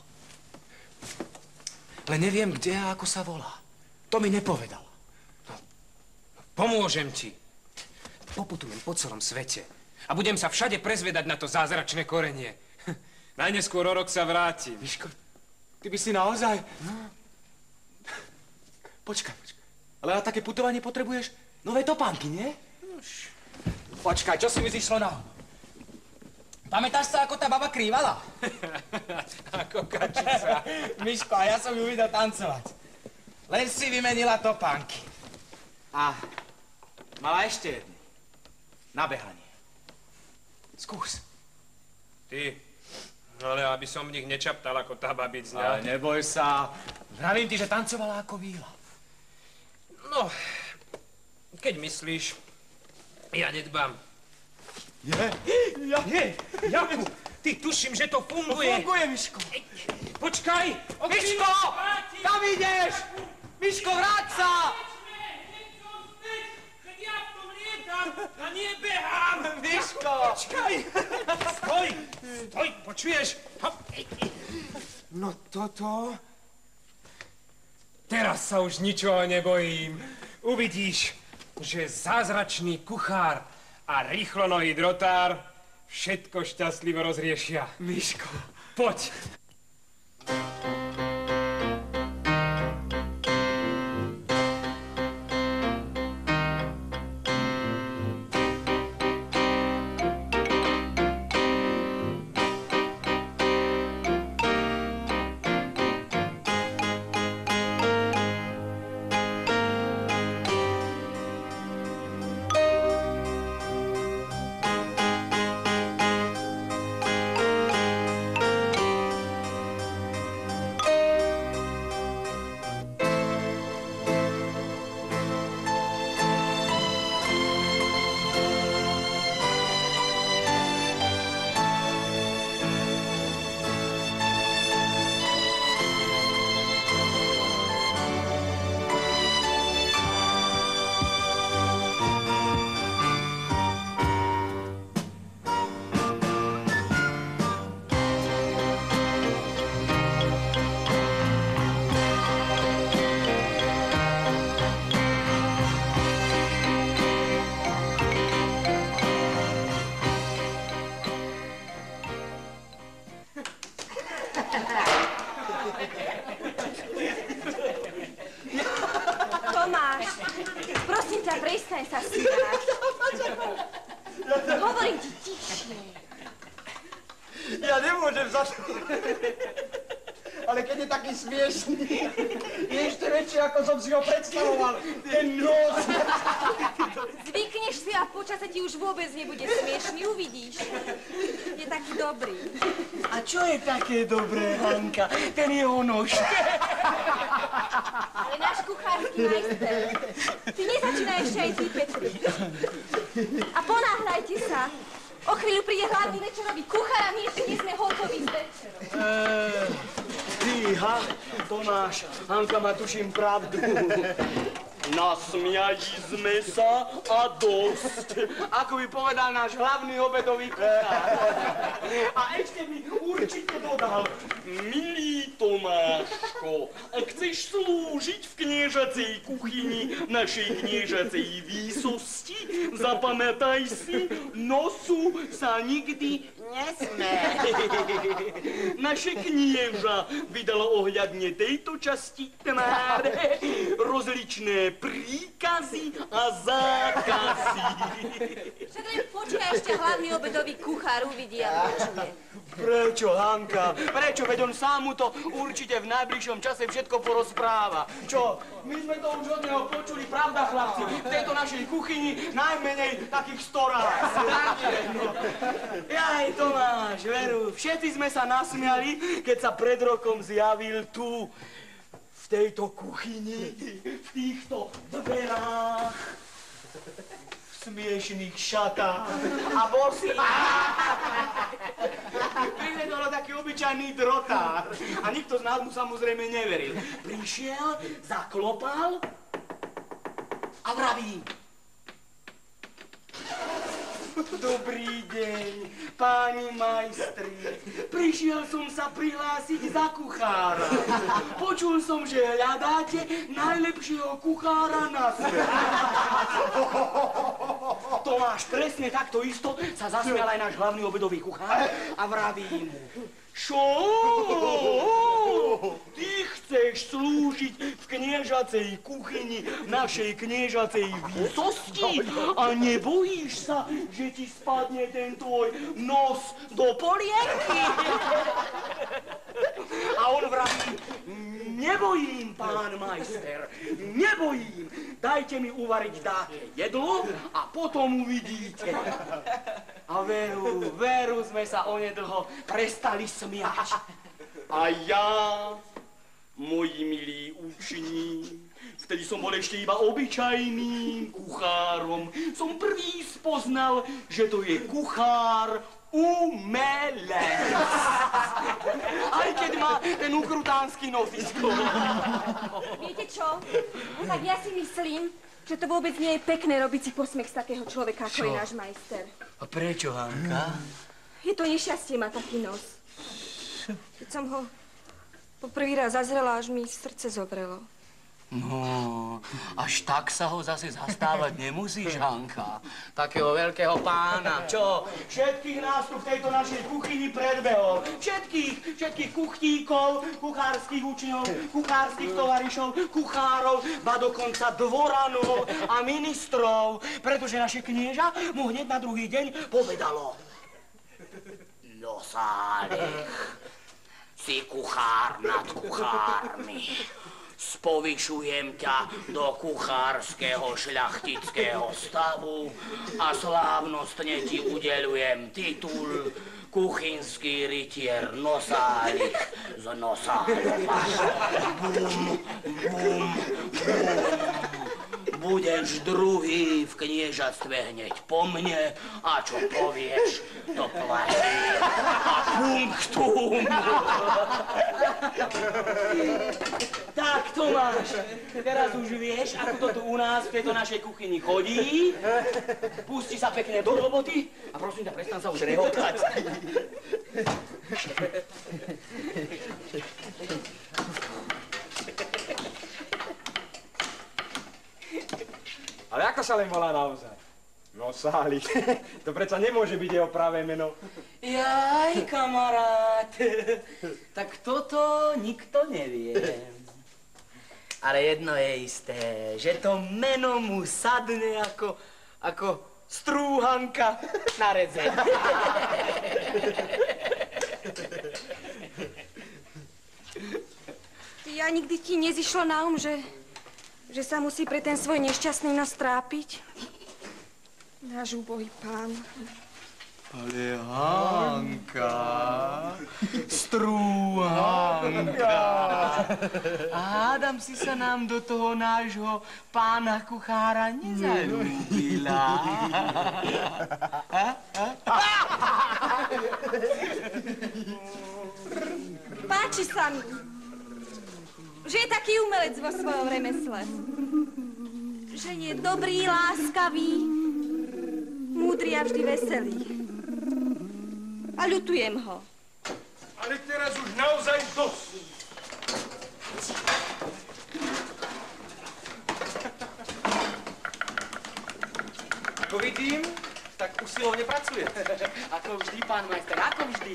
Ale neviem, kde a ako sa volá. To mi nepovedala. No, pomôžem ti. Poputujem po celom svete a budem sa všade prezvedať na to zázračné korenie. Najneskôr o rok sa vrátim. Miško, ty by si naozaj... No. Počkaj, počkaj. Ale na také putovanie potrebuješ nové topánky, nie? Nož. Počkaj, čo si mi zišlo na um? Pamätáš sa, ako tá baba krývala? Ako kačica. Miško, a ja som ju videl tancovať. Len si vymenila topánky. A mala ešte jedny. Na behanie. Skús. Ty, ale aby som v nich nečaptal ako tá babicňa. Ale neboj sa. Vravím ti, že tancovala ako víla. No, keď myslíš, ja nedbám. Je? Ja? Je, Jakub, ty tuším, že to funguje. To funguje, Miško. Počkaj! Miško! Kam ideš? Miško, vráť sa! Keď ja v tom lietam a nebehám. Miško! Počkaj! Stoj! Stoj, počuješ? No toto... Teraz sa už ničoho nebojím. Uvidíš, že zázračný kuchár a rýchlonohý drotár všetko šťastlivo rozriešia. Miško, poď. Hovorím ti tišie. Ja nemôžem za to. Ale keď je taký smiešný, je ešte väčší, ako som si ho predstavoval. Ten nos. Zvykneš si a počase ti už vôbec nebude smiešný, uvidíš. Je taký dobrý. A čo je také dobré, Hanka? Ten jeho nož. Ale náš kuchársky majster. Ty nezačínaj ešte aj ty, Petri. A ponáhľajte sa. O chvíľu príde hlavný večerový kuchár a my ešte nie sme hotoví s večerom. Fíha, Tomáš, Hanka má tuším pravdu. Nasmiali sme sa a dosť. Ako by povedal náš hlavný obedový kuchár. A ešte mi určite dodal, milý Tomáško, chceš slúžiť v kniežacej kuchyni našej kniežacej výsosti? Zapamätaj si, nosu sa nikdy nesmie. Naše knieža vydalo ohľadne tejto časti tváre rozličné príkazy a zákazy. Však len počkaj, ešte hlavný obedový kuchár uvidí a počuje. Prečo, Hanka? Prečo? Veď on sám mu to určite v najbližšom čase všetko porozpráva. Čo? My sme to už od neho počuli, pravda, chlapci? V tejto našej kuchyni najmenej takých sto ráz. No. Jaj, Tomáš, veru, všetci sme sa nasmiali, keď sa pred rokom zjavil tu, v tejto kuchyni, v týchto dverách, v smiešných šatách a bosí. Privedol taký obyčajný drotár a nikto z nás mu samozrejme neveril. Prišiel, zaklopal a vraví: Dobrý deň, páni majstri. Prišiel som sa prihlásiť za kuchára. Počul som, že hľadáte najlepšieho kuchára na svete. Tomáš, presne takto isto sa zasmial aj náš hlavný obedový kuchár a vraví mu: Čo? Ty chceš slúžiť v kniežacej kuchyni našej kniežacej výsosti a nebojíš sa, že ti spadne ten tvoj nos do polienky? A on vraví: Nebojím, pán majster, nebojím. Dajte mi uvariť dáke jedlo a potom uvidíte. A veru, veru sme sa onedlho prestali smiať. A ja, moji milí učení, vtedy som bol ešte iba obyčajným kuchárom, som prvý spoznal, že to je kuchár umelec. Aj keď má ten ukrutánsky nosisko. Viete čo? Tak ja si myslím, že to vôbec nie je pekné robiť si posmech z takého človeka, ako je náš majster. A prečo, Hanka? Je to nešťastie, má taký nos. Keď som ho poprvý raz zazrela, až mi srdce zovrelo. No, až tak sa ho zase zastávať nemusíš, Hanka. Takého veľkého pána. Čo? Všetkých nás tu v tejto našej kuchyni predbehol. Všetkých, všetkých kuchtíkov, kuchárskych učňov, kuchárskych tovarišov, kuchárov, ba dokonca dvoranov a ministrov. Pretože naše knieža mu hneď na druhý deň povedalo: Nosálek, si kuchár nad kuchármi. Spovyšujem ťa do kuchárskeho šľachtického stavu a slávnostne ti udeľujem titul kuchynský rytier Nosálik z Nosálova. Bum, bum, bum. Budeš druhý v kniežatstve hneď po mne a čo povieš, to platí. A punktum. Tak, Tomáš, teraz už vieš, ako to tu u nás v tejto našej kuchyni chodí. Pusti sa pekne do roboty a prosím ťa, prestan sa už rehotať. Ale ako sa len volá naozaj? Nosálik. To predsa nemôže byť jeho pravé meno. Jaj, kamarát. Tak toto nikto nevie. Ale jedno je isté, že to meno mu sadne ako, ako strúhanka na redze. Ja nikdy ti nezišlo na um, že, že sa musí pre ten svoj nešťastný nastrápiť? Náš úbohý pán. Ale Hanka, strúhanka. Hádam si sa nám do toho nášho pána kuchára nezalúbila. Páči sa mi, že je taký umelec vo svojom remesle. Že je dobrý, láskavý, múdry a vždy veselý. A ľutujem ho. Ale teraz už naozaj dosť. Ako vidím, tak usilovne pracuje. Ako vždy, pán majster, ako vždy.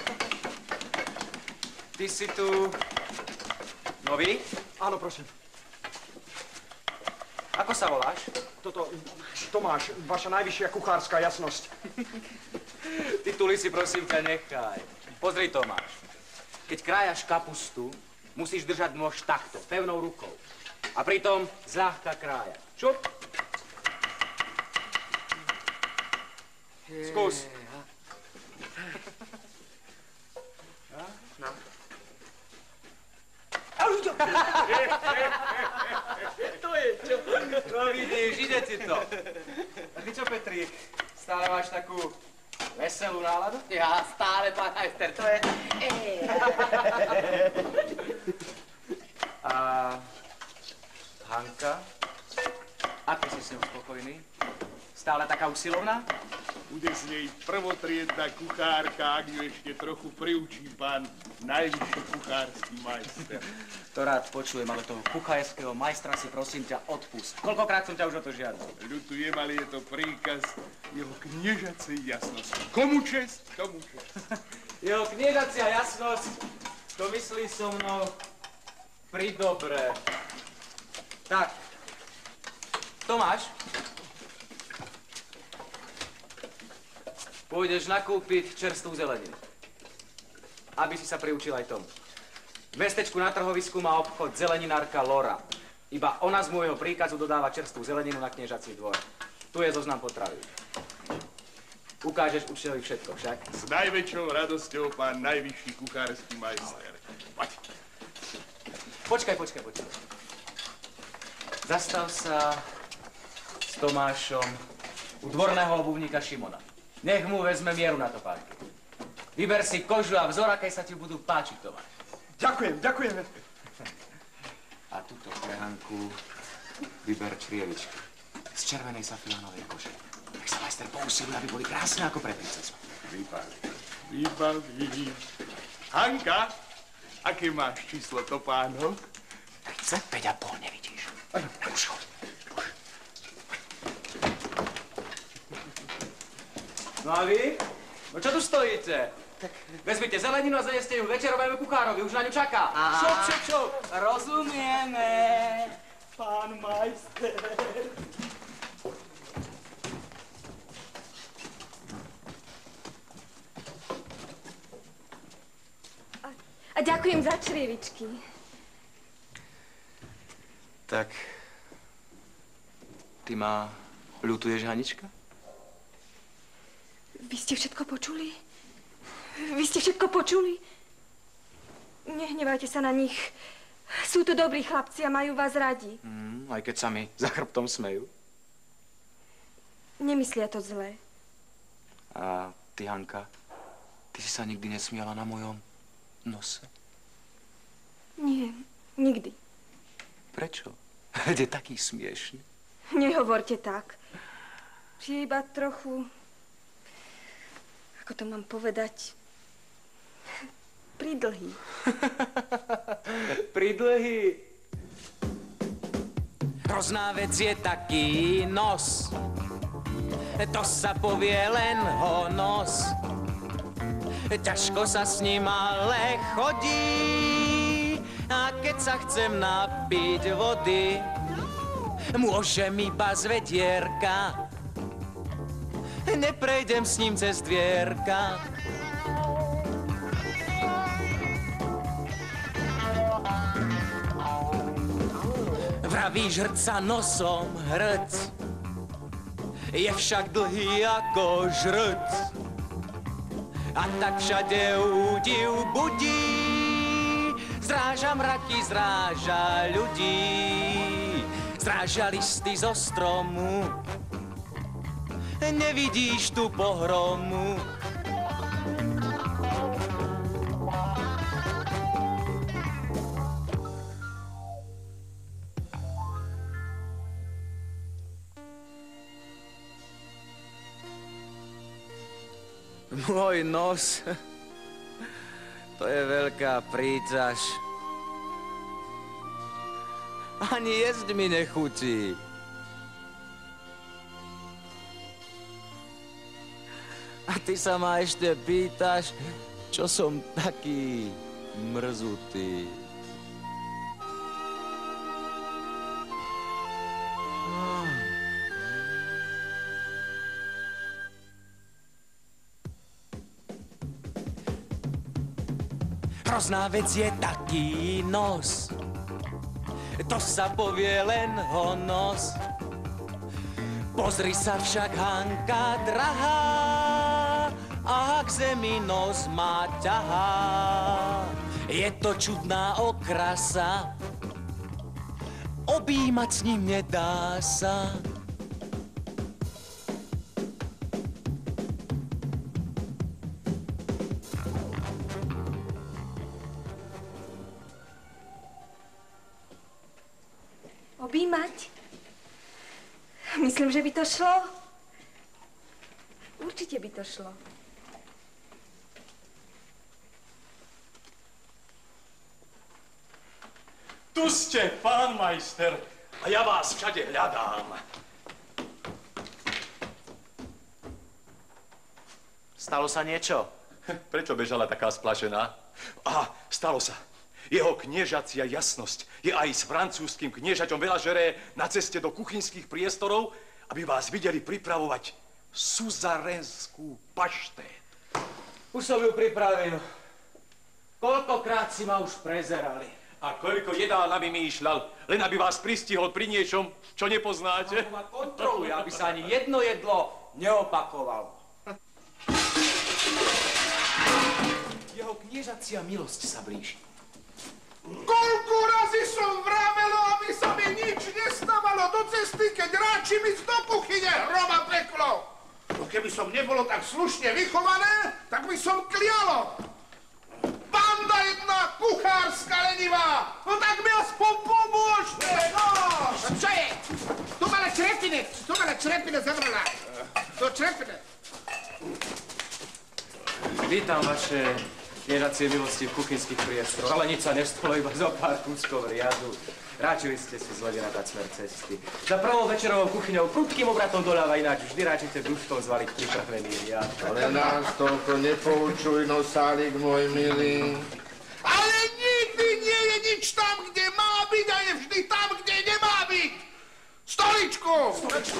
Ty si tu nový? Áno, prosím. Ako sa voláš? Toto, Tomáš, vaša najvyššia kuchárska jasnosť. Tituly si prosím ťa nechaj. Pozri, Tomáš. Keď krájaš kapustu, musíš držať nôž takto, pevnou rukou. A pritom zľahka krájať. Šup. Skús. No. To je čo? No vidíš, ide ti to. A ty čo, Petrík? Stále máš takú veselú náladu? Ja stále, pán majster, to je... A Hanka? Aký si s ňou spokojný? Stále taká usilovná? Bude z nej prvotriedna kuchárka, ak ju ešte trochu priučí pán najvyšší kuchársky majster. To rád počujem, ale toho kuchárského majstra si prosím ťa odpust. Koľkokrát som ťa už o to žiadal? Ľutujem, ale je to príkaz jeho kniežacej jasnosti. Komu čest, tomu čest. Jeho kniežacia jasnosť, to myslí so mnou pri dobre. Tak, Tomáš, pôjdeš nakúpiť čerstvú zeleninu, aby si sa priučil aj tomu. V mestečku na trhovisku má obchod zeleninárka Lora. Iba ona z môjho príkazu dodáva čerstvú zeleninu na kniežací dvor. Tu je zoznam potravín. Ukážeš učiteľovi všetko však? S najväčšou radosťou, pán najvyšší kuchársky majster. Poď. Počkaj, počkaj, počkaj. Zastav sa s Tomášom u dvorného obuvníka Šimona. Nech mu vezme mieru na topánky. Vyber si kožu a vzor, aké sa ti budú páčiť, Tomáš. Ďakujem, ďakujem. A túto pre Hanku vyber črievičky z červenej safiranovej kože. Nech sa majster pousiluje, aby boli krásne ako pre princesu. Vybaví, vybaví. Hanka, aké máš číslo topánok? tridsaťpäť a pol, nevidíš? Tak už choď. No a vy? No čo tu stojíte? Vezmite zeleninu a zaneste ju večerovému kuchárovi, už na ňu čaká. Šup, šup, šup. Rozumieme, pán majster. A, a ďakujem za črievičky. Tak, ty ma ľutuješ, Hanička? Vy ste všetko počuli? Vy ste všetko počuli? Nehnevajte sa na nich. Sú to dobrí chlapci a majú vás radi. Mm, aj keď sa mi za chrbtom smejú. Nemyslia to zlé. A ty, Hanka, ty si sa nikdy nesmiala na mojom nose? Nie, nikdy. Prečo? Je taký smiešný. Nehovorte tak. Je iba trochu... Ako to mám povedať? Pridlhý. Pridlhý. Hrozná vec je taký nos. To sa povie len ho nos. Ťažko sa s ním ale chodí. A keď sa chcem napiť vody, môžem iba z vedierka. neprejdem s ním cez dvierka. Vravíš hrca nosom hrc, je však dlhý ako žrc. A tak všade údiv budí, zráža mraky, zráža ľudí, zráža listy zo stromu, nevidíš tu pohromu. Môj nos, to je veľká príťaž. Ani jesť mi nechutí. A ty sa ma ešte pýtaš, čo som taký mrzutý. Hrozná vec je taký nos, to sa povie len honos. Pozri sa však, Hanka drahá, a k zemi nos má ťahá. Je to čudná okrasa, objímať s ním nedá sa. Objímať? Myslím, že by to šlo. Určite by to šlo. Tu ste, pán majster, a ja vás všade hľadám. Stalo sa niečo? Prečo bežala taká splašená? Aha, stalo sa. Jeho kniežacia jasnosť je aj s francúzským kniežaťom veľa žeré na ceste do kuchynských priestorov, aby vás videli pripravovať suzarenskú paštét. Už som ju pripravil. Koľkokrát si ma už prezerali. A koľko jedál navymýšľal, len aby vás pristihol pri niečom, čo nepoznáte? Ako ma kontroluje, aby sa ani jedno jedlo neopakovalo. Jeho kniežacia milosť sa blíži. Koľko razy som vravelo, aby sa mi nič nestávalo do cesty, keď ráči mi do kuchyne hroma peklo. No keby som nebolo tak slušne vychované, tak by som klialo. Banda jedna kuchárska lenivá, no tak mi aspoň pomôžte, no! Čo je? Tu mala črepinec, tu mala črepinec zavrala. To črepinec. Vítam vaše kniežacie milosti v kuchynských priestoroch, ale nič sa nestalo, iba zo pár kúskov riadu. Ráčili ste si zlode na smer cesty. Za prvou večerovou kuchyňou prudkým obratom doľava, ináč vždy ráčite brúškom zvaliť pripravený riad. Ale nás toľko nepoučuj, nosálik môj milý. Ale nikdy nie je nič tam, kde má byť a je vždy tam, kde nemá byť. Stoličku! Stoličku!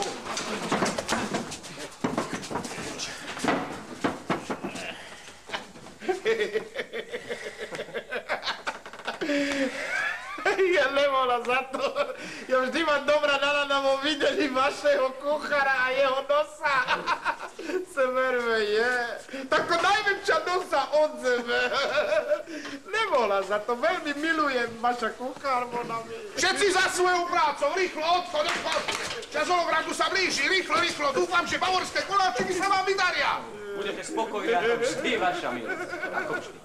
Ja nebola za to. Ja vždy mám dobrá nálada vo videní vašeho kuchára a jeho nosa. Severme je. Tako najväčšia nosa od zeme. Nebola za to. Veľmi milujem vaša kuchármona mi. Všetci za svojou prácou. Rýchlo, odchod, odchod. Čas hologramu sa blíži. Rýchlo, rýchlo. Dúfam, že bavorské koláčiky sa vám vydaria. Budete spokojní, ako vždy, vaša milosť. Ako vždy.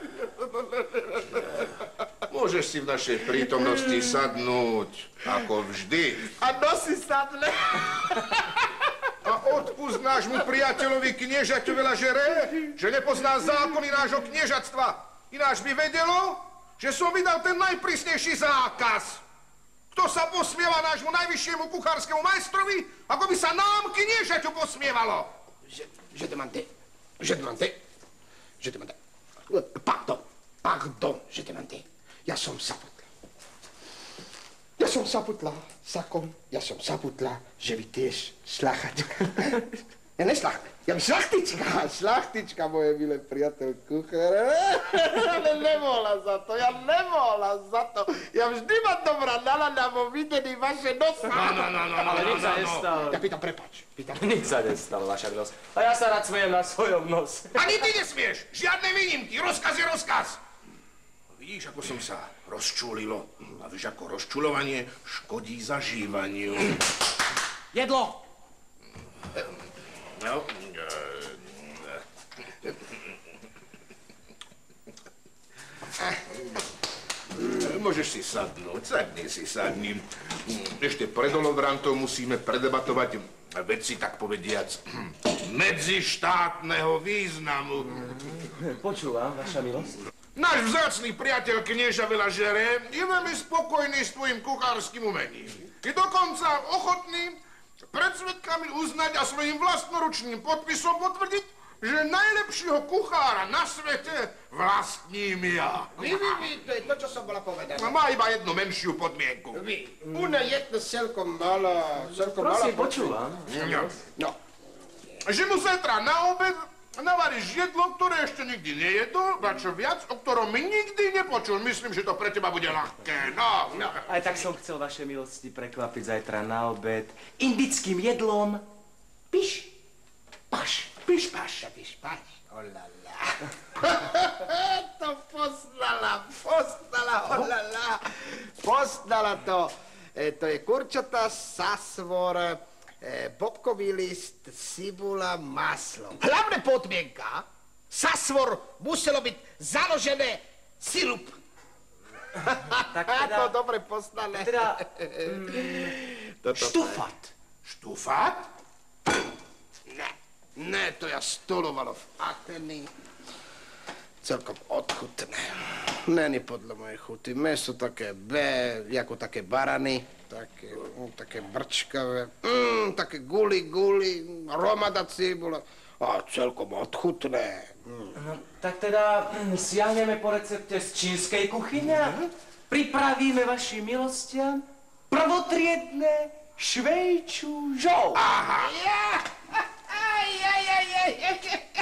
Môžeš si v našej prítomnosti sadnúť, ako vždy. A nosy sadne. A odpust nášmu priateľovi kniežaťu veľa žere, že nepozná zákony nášho kniežatstva. Ináč by vedelo, že som vydal ten najprísnejší zákaz. Kto sa posmieva nášmu najvyššiemu kuchárskému majstrovi, ako by sa nám kniežaťu posmievalo. Je, je demandé, je demandé, je demandé. Pardon, pardon, je demandé. Ja som zabudla. Ja som zabudla, zákon, ja som zabudla, že vy tiež šľachať. Ja nešlach, ja šlachtička, šlachtička, moje milé priateľ kuchár. Ale nemohla za to, ja nemohla za to. Ja vždy mám dobrá nálada vo videní vaše nosa. No, no, no, no, ale nič sa nestalo. Ja pýtam, prepáč. Pýtam. Nič sa nestalo, vaša milosť. A ja sa rád smejem na svojom nose. Ani ty nesmieš, žiadne výnimky, rozkaz je rozkaz. Vidíš, ako som sa rozčulilo. A vieš, ako rozčulovanie škodí zažívaniu. Jedlo! No, môžeš si sadnúť, sadni si, sadni. Ešte pred Olovrantou musíme predebatovať veci, tak povediac, medzištátneho významu. Počúvam, vaša milosť. Náš vzácny priateľ knieža Velažere je veľmi spokojný s tvojim kuchárskym umením. Je dokonca ochotný pred svedkami uznať a svojim vlastnoručným podpisom potvrdiť, že najlepšieho kuchára na svete vlastním ja. Vy, vy, vy, to je to, čo som bola povedaná. Má iba jednu menšiu podmienku. Vy, una jedna celkom malá, celkom malá... Prosím, počúvam. No. no. Že mu zajtra na obed navaríš jedlo, ktoré ešte nikdy nejedol, a čo viac, o ktorom mi nikdy nepočul. Myslím, že to pre teba bude ľahké, no. no. Aj tak som chcel vaše milosti prekvapiť zajtra na obed indickým jedlom piš, paš. Piš, paš. Piš, paš. Olala. To poznala, poznala, olala. Poznala to. E, to je kurčata, sasvor, E, bobkový list, cibula, maslo. Hlavná podmienka, sasvor muselo byť založené sirup. Tak teda... To dobre poznané. Teda... Mm, štufat. Štufat? Ne, ne, to ja stolovalo v Ateny. Celkom odchutné. Není podľa mojej chuty. Meso také B, ako také barany. Také, mm, také brčkavé, mm, také guli, guli, romada cibula. A celkom odchutné. Mm. No, tak teda mm, siahneme po recepte z čínskej kuchyne. Pripravíme vašim milostiam prvotriedne švejčužou. Aha. Ja. Aj, aj, aj, aj, aj.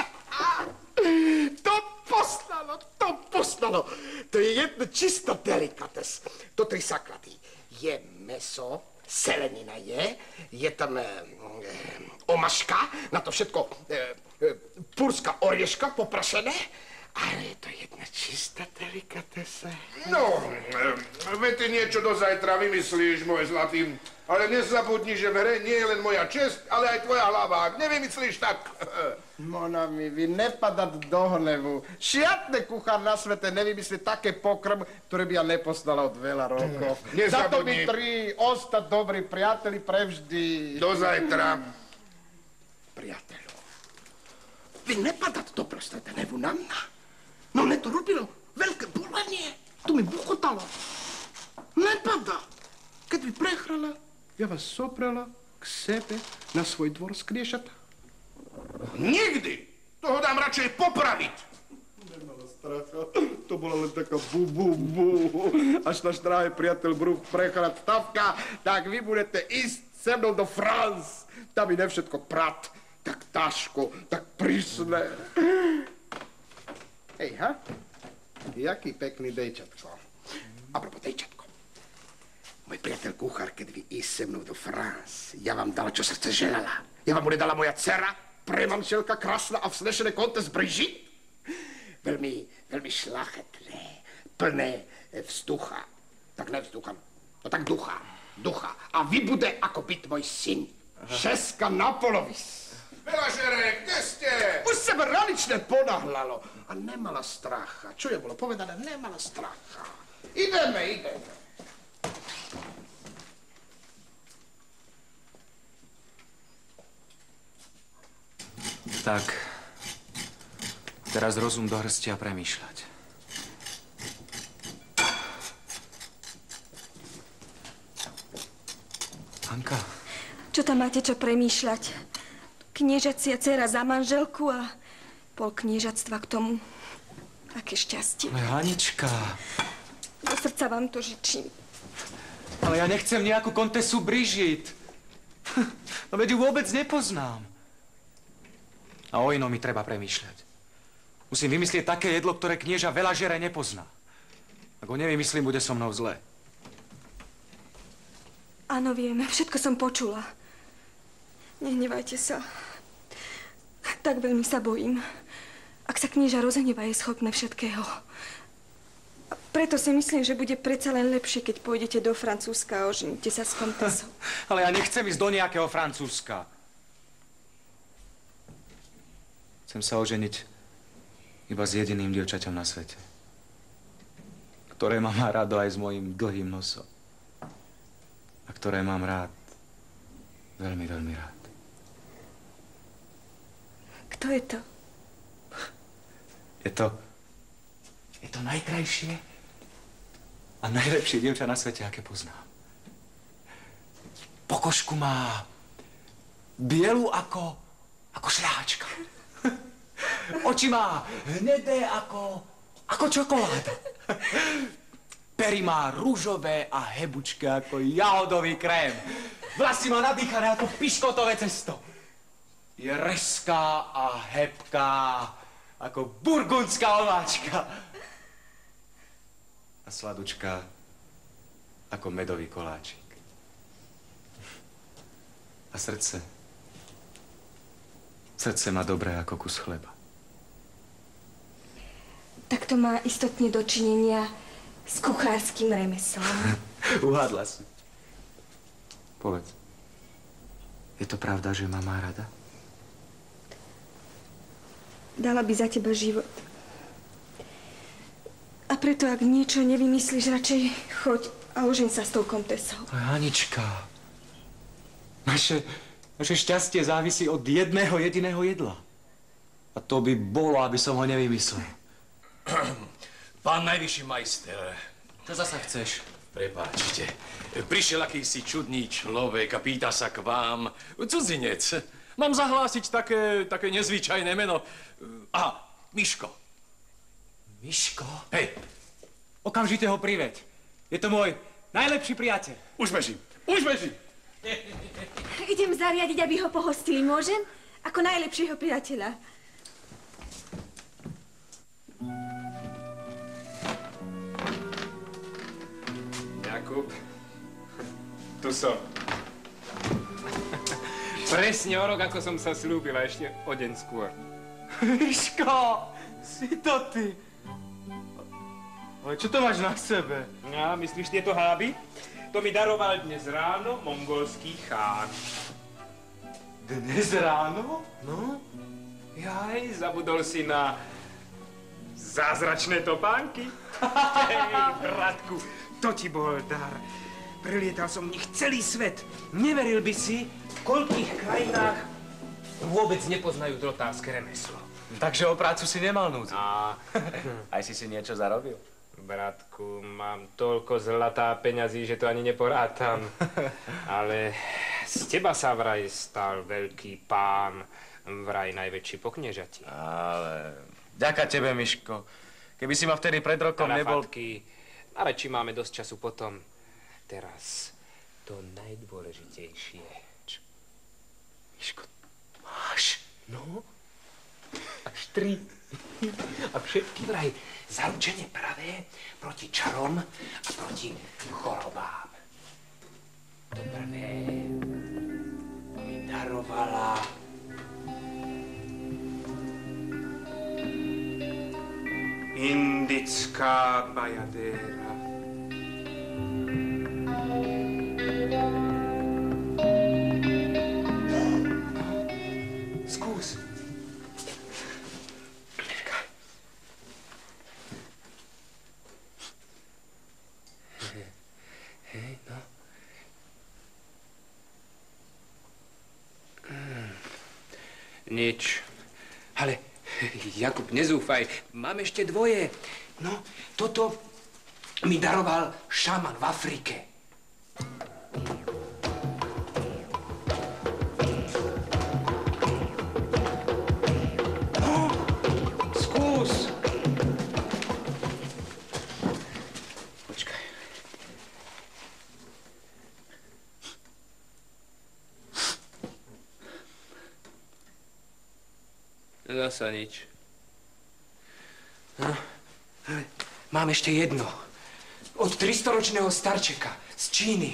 To poznalo, to poznalo. To je jedno čisto delikates. To tri základy. Je meso, selenina je, je tam e, e, omaška, na to všetko e, e, purská orieška poprašené, ale je to jedna čistá delikatesa. No, e, veď ty niečo do zajtra vymyslíš, môj zlatý, ale nezabudni, že v hre nie je len moja česť, ale aj tvoja hlava. Ak nevymyslíš, tak... Mona mi, vy nepadať do hnevu. Žiadne kuchár na svete nevymyslí také pokrm, ktorý by ja nepoznala od veľa rokov. Za to by tri ostať dobrí priateli prevždy. Do zajtra. Priateľu, vy nepadať do prostred hnevu na mňa. No mne to robilo veľké bolenie. To mi buchotalo. Nepada. Keď by prehrala, ja vás sobrala k sebe na svoj dvor skriešata. Nikdy! Toho dám radšej popraviť. Nemala stracha. To bola len taká bu, bu, bu. Až náš drahý priateľ Bruch prechrad stavka, tak vy budete ísť se mnou do France. Tam ide všetko prat, tak ťažko, tak prísne. Hej, ha? Jaký pekný dejčatko. A propos dejčatko. Môj priateľ kuchár, keď vy ísť se mnou do France, ja vám dala, čo sa chce želala. Ja vám bude dala moja dcera, premanželka krásna a vznešené kontes Brigitte. Veľmi, veľmi šlachetné, plné vzducha. Tak ne vzducha, no tak ducha, ducha. A vy bude ako byť môj syn. Šeska na polovis. Velažere, kde ste? Už sa ma ranične ponahlalo. A nemala stracha. Čo je bolo povedané? Nemala stracha. Ideme, ideme. Tak, teraz rozum do hrsti a premýšľať. Hanka. Čo tam máte čo premýšľať? Kniežacia dcera za manželku a pol kniežatstva k tomu. Aké šťastie. Ale Hanička. Do srdca vám to žičím. Ale ja nechcem nejakú kontesu Brigitte. No veď ju vôbec nepoznám. A o inom mi treba premýšľať. Musím vymyslieť také jedlo, ktoré knieža veľa žere nepozná. Ak ho nevymyslím, bude so mnou zle. Áno, viem, všetko som počula. Nehnevajte sa. Tak veľmi sa bojím. Ak sa knieža roznevá, je schopné všetkého. A preto si myslím, že bude predsa len lepšie, keď pôjdete do Francúzska a oženíte sa s komtesou. Ale ja nechcem ísť do nejakého Francúzska. Chcem sa oženiť iba s jediným dievčaťom na svete, ktoré ma má rado aj s mojím dlhým nosom. A ktoré mám rád. Veľmi, veľmi rád. Kto je to? Je to... Je to najkrajšie a najlepšie dievča na svete, aké poznám. Pokožku má bielu ako... ako šľahačka. Oči má hnedé ako... ako čokoláda. Pery má rúžové a hebučké ako jahodový krém. Vlasy má nadýchané ako piškotové cesto. Je rezká a hebká ako burgundská omáčka. A sladučká ako medový koláčik. A srdce... Srdce má dobré ako kus chleba. Tak to má istotne dočinenia s kuchárským remeslom. Uhádla si. Povedz. Je to pravda, že ma má rada? Dala by za teba život. A preto, ak niečo nevymyslíš, radšej choď a ožeň sa s tou komtesou. Hanička, naše, naše šťastie závisí od jedného jediného jedla. A to by bolo, aby som ho nevymyslel. Pán najvyšší majster. Čo zasa chceš? Prepáčte. Prišiel akýsi čudný človek a pýta sa k vám. Cudzinec. Mám zahlásiť také, také nezvyčajné meno. Aha, Miško. Miško? Hej. Okamžite ho priveď. Je to môj najlepší priateľ. Už bežím. Už bežím. Idem zariadiť, aby ho pohostili. Môžem? Ako najlepšieho priateľa. Jakub, tu som. Presne o rok, ako som sa slúbila, ešte o deň skôr. Miško, si to ty. Ale čo to máš na sebe? Ja, myslíš tieto háby? To mi daroval dnes ráno mongolský chán. Dnes ráno? No? Jaj, zabudol si na zázračné topánky? Hej, bratku, to ti bol dar. Prelietal som v nich celý svet. Neveril by si, v koľkých krajinách vôbec nepoznajú drotárske remeslo. Takže o prácu si nemal núdzu. A... Aj si si niečo zarobil? Bratku, mám toľko zlatá peňazí, že to ani neporátam. Ale z teba sa vraj stal veľký pán, vraj najväčší po kniežati. Ale... Ďaká tebe, Miško. Keby si ma vtedy pred rokom nebol... Fatky, na reči máme dosť času potom. Teraz to najdôležitejšie. Čo? Miško, máš? No? Až tri. A všetky vraj zaručene pravé proti čarom a proti chorobám. To prvé mi darovala indická bajadéra. Skús. Hej, no. Nič. Ale, Jakub, nezúfaj. Mám ešte dvoje. No, toto mi daroval šaman v Afrike. No, skús. Počkaj. Nedá sa nič. No, mám ešte jedno. Od tristoročného starčeka z Číny.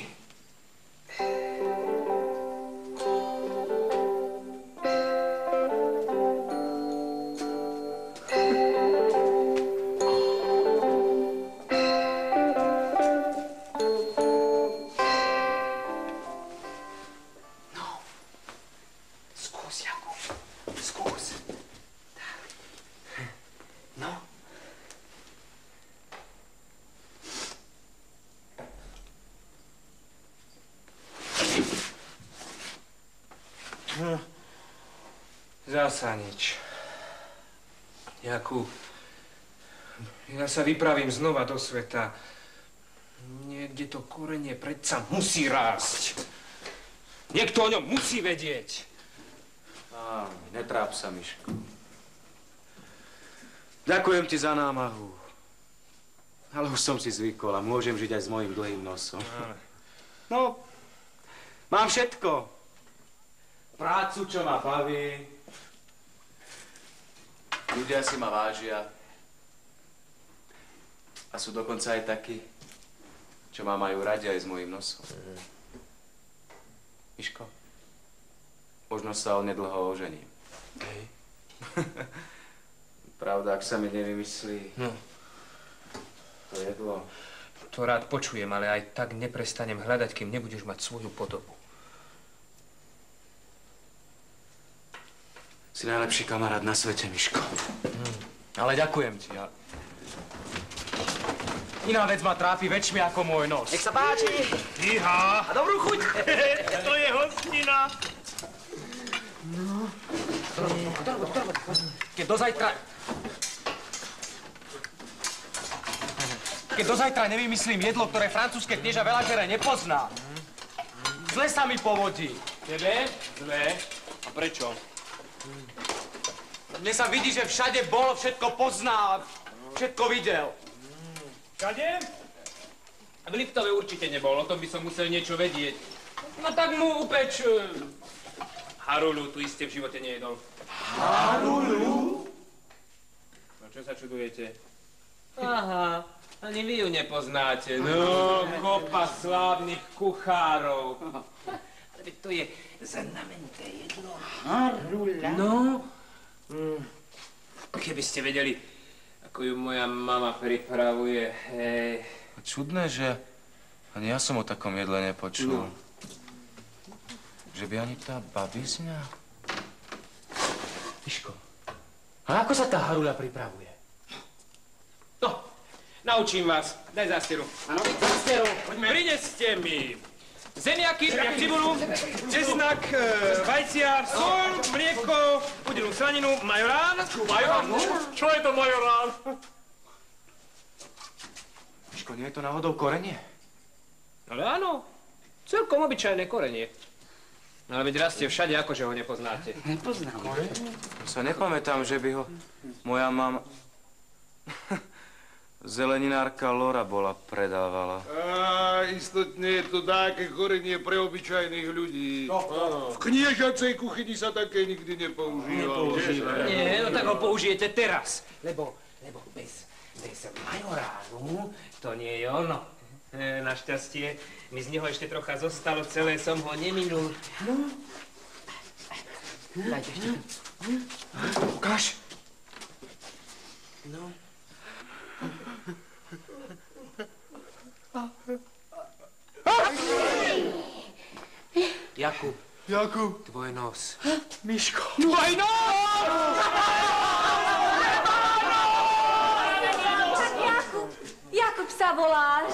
Zasa nič. Jakub, ja sa vypravím znova do sveta. Niekde to korenie predsa musí rásť. Niekto o ňom musí vedieť. Á, netráp sa, Miško. Ďakujem ti za námahu. Ale už som si zvykol a môžem žiť aj s mojím dlhým nosom. No, mám všetko. Prácu, čo ma baví. Ľudia si ma vážia. A sú dokonca aj takí, čo ma majú radi aj s mojím nosom. Mm. Miško, možno sa onedlho ožením. Hej. Pravda, ak sa mi nevymyslí, no. To jedlo. To rád počujem, ale aj tak neprestanem hľadať, kým nebudeš mať svoju podobu. Si najlepší kamarát na svete, Miško. Hmm. Ale ďakujem ti. Ja... Iná vec ma trápi väčšmi ako môj nos. Nech sa páči. Iha. A dobrú chuť. To je hostina. No. Keď do zajtra... Keď do zajtra nevymyslím jedlo, ktoré francúzske knieža veľažere nepozná, zle sa mi povodí. Tebe? Zle. A prečo? Mne sa vidí, že všade bol, všetko pozná, všetko videl. Všade? V Liptove určite nebol, o tom by som musel niečo vedieť. No tak mu upeč... Harulu, tu iste v živote nejedol. Harulu? No čo sa čudujete? Aha, ani vy ju nepoznáte. No, kopa slávnych kuchárov. Ale veď to je znamenité jedlo. Harula? No, mm, keby ste vedeli, ako ju moja mama pripravuje, hej. Čudné, že ani ja som o takom jedle nepočul. No. Že by ani tá babizňa... Miško, a ako sa tá harula pripravuje? No, naučím vás. Daj zásteru. Áno, zásteru. Prineste mi zemiaky, cibulu, česnak, vajcia, sol, mlieko, udenú slaninu, majorán. Majorán? Čo je to majorán? Miško, nie je to náhodou korenie? Ale áno, celkom obyčajné korenie. No ale veď rastie všade, akože ho nepoznáte. Nepoznám. Ja sa nepamätám, že by ho moja mama... Zeleninárka Lora bola predávala. Á, istotne je to také korenie pre obyčajných ľudí. No, v kniežacej kuchyni sa také nikdy nepoužívalo. Nie, no tak ho použijete teraz. Lebo, lebo bez, bez majoránu to nie je ono. E, našťastie mi z neho ešte trocha zostalo, celé som ho neminul. No. Dajte ešte. Ukáž. No. Jakub. Jakub. Tvoj nos. Miško. Tvoj nos! Jakub, Jakub sa voláš.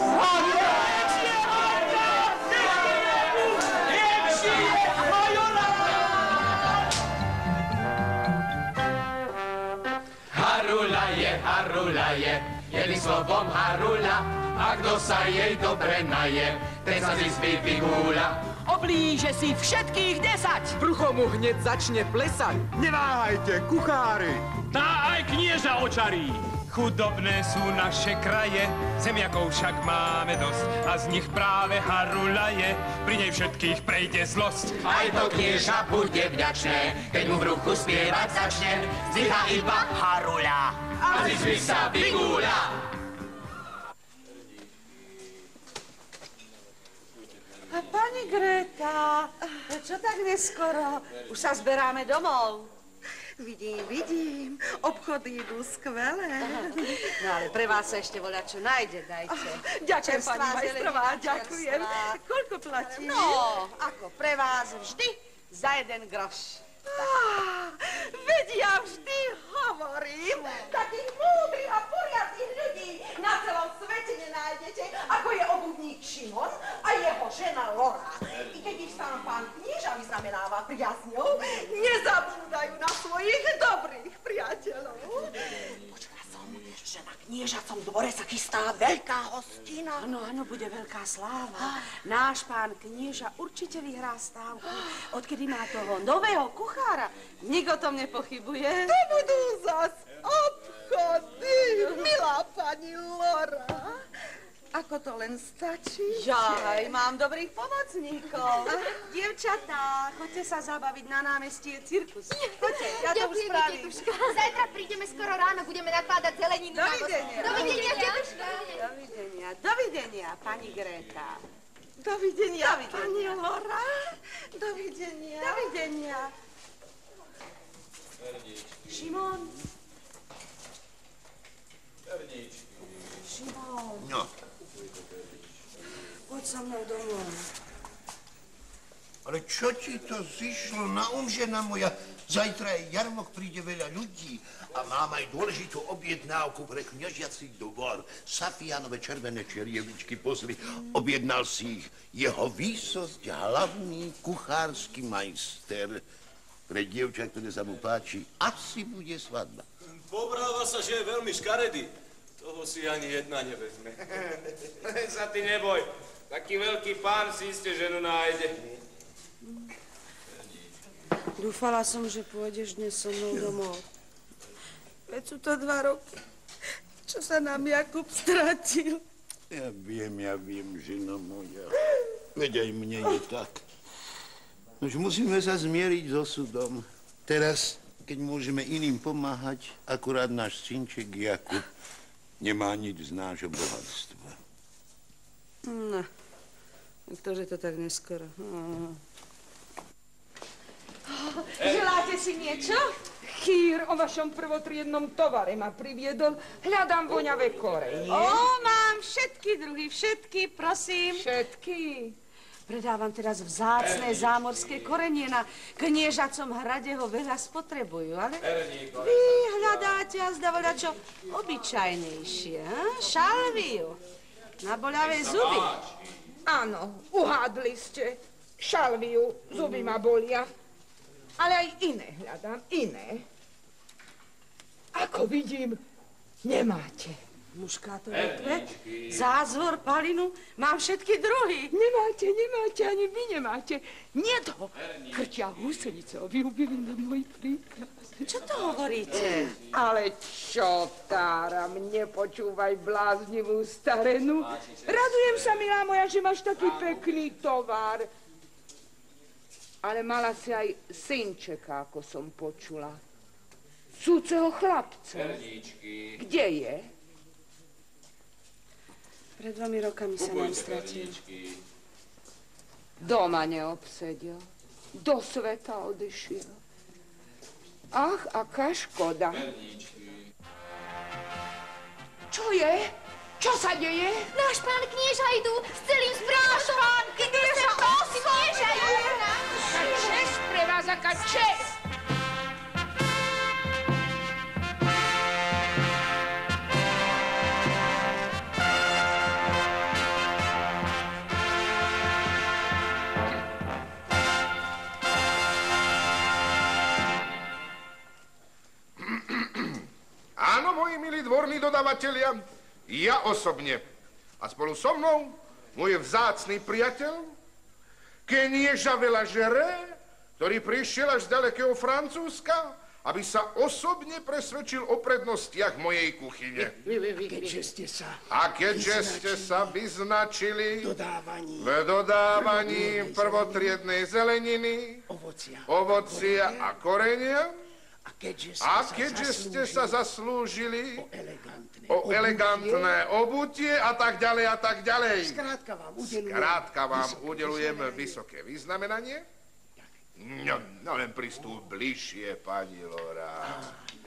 Harula je, harula je, jeli slovom harula, a kto sa jej dobre naje, ten sa zizvy vygúľa. Oblíže si všetkých desať. Brucho mu hneď začne plesať. Neváhajte, kuchári! Tá aj knieža očarí. Chudobné sú naše kraje, zemiakov však máme dosť a z nich práve harulaje, pri nej všetkých prejde zlosť. Aj to knieža bude vďačné, keď mu v ruchu spievať začne, zdvíha iba harula a zvyšví sa vygúľa. A pani Greta, čo tak neskoro? Už sa zberáme domov. Vidím, vidím. Obchody idú skvelé. No ale pre vás sa ešte voľačo nájde, dajte. Ďakujem, Čerstvá pani majstrová, zelenina, ďakujem. čerstvá. Koľko platí? No, ako pre vás vždy za jeden groš. Ah, veď ja vždy hovorím, takých múdrych a poriadnych ľudí na celom svete nenájdete, ako je obuvník Šimon a jeho žena Lora. I keď ich sám pán knieža vyznamenáva priazňou, nezabúdajú na svojich dobrých priateľov. Počula som, že na kniežacom dvore sa chystá veľká hostina. Áno, áno, bude veľká sláva. Náš pán knieža určite vyhrá stávku. Odkedy má toho nového kuchára, nik o tom nepochybuje. To budú zas obchody, milá pani Lora. Ako to len stačí? Jaj, mám dobrých pomocníkov. Dievčatá, choďte sa zabaviť na námestie cirkus. Choďte, ja to už spravím. Zajtra prídeme skoro ráno, budeme nakladať zeleninu na voz. Dovidenia. Dovidenia, tetuška. Dovidenia, dovidenia, pani Greta. Dovidenia, pani Lora. Dovidenia. Dovidenia. Šimon. Šimon. No. Poď so mnou domov. Ale čo ti to zišlo na um, žena moja? Zajtra je jarmok, príde veľa ľudí a mám aj dôležitú objednávku pre kniežiaci dvor. Safianové červené čerievičky, pozri, objednal si ich jeho výsosť, hlavný kuchársky majster. Pre dievča, ktoré sa mu páči, asi bude svadba. Pobráva sa, že je veľmi škaredý. Toho si ani jedna nevezme. Len sa ty neboj. Taký veľký pán si iste ženu nájde. Dúfala som, že pôjdeš dnes so mnou domov. Veď sú to dva roky, čo sa nám Jakub stratil. Ja viem, ja viem, žena moja. Veď aj mne je tak. Nož musíme sa zmieriť s osudom. Teraz, keď môžeme iným pomáhať, akurát náš synček Jakub nemá nič z nášho bohatstva. No, ktože to tak neskoro. No. Želáte si niečo? Chýr o vašom prvotriednom tovare ma priviedol. Hľadám voňavé korenie. Ó, mám všetky druhy, všetky, prosím. Všetky? Predávam teraz vzácne zámorské korenie. Na kniežacom hrade ho veľa spotrebujú, ale vy hľadáte a zda čo obyčajnejšie, ha? Šalviu na boľavé zuby. Áno, uhádli ste. Šalviu, zuby ma bolia. Ale aj iné hľadám, iné. Ako vidím, nemáte. Muškátové kvet, zázvor, palinu, mám všetky druhy. Nemáte, nemáte, ani vy nemáte. Nie to. Krtia husenice vyhubili na môj príkaz. Čo to hovoríte? Ale čo, táram, nepočúvaj bláznivú starenu. Radujem sa, milá moja, že máš taký pekný tovar. Ale mala si aj synčeka, ako som počula. Cúceho chlapca. Kde je? Pred dvomi rokami sa nám stratil. Doma neobsedel. Do sveta odišiel. Ach, aká škoda. Čo je? Čo sa deje? Náš pán knieža idú s celým sprášom. Náš pán knieža, osm knieža idú. Aká čest pre vás, aká čest! Áno, moji milí dvorní dodavatelia, ja osobne a spolu so mnou môj vzácny priateľ, knieža Veľažere, ktorý prišiel až z ďalekého Francúzska aby sa osobne presvedčil o prednostiach mojej kuchyne. Keďže ste sa... A keďže ste sa vyznačili dodávaní, v dodávaní prvotriednej zeleniny, ovocia, ovocia a korenia, a keďže, a keďže ste sa zaslúžili o elegantné, o elegantné obutie a tak ďalej a tak ďalej. Skrátka vám udelujem, Skrátka vám udelujem vysoké vyznamenanie. No, no len pristúp bližšie, pani Lora.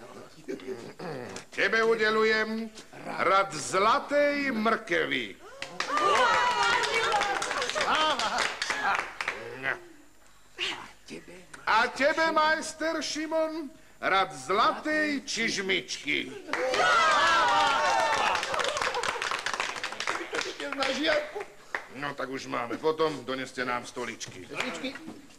Tebe udelujem rad zlatej mrkevy. A tebe, majster Šimon, rad zlatej čižmičky. No tak už máme. Potom doneste nám stoličky. Stoličky?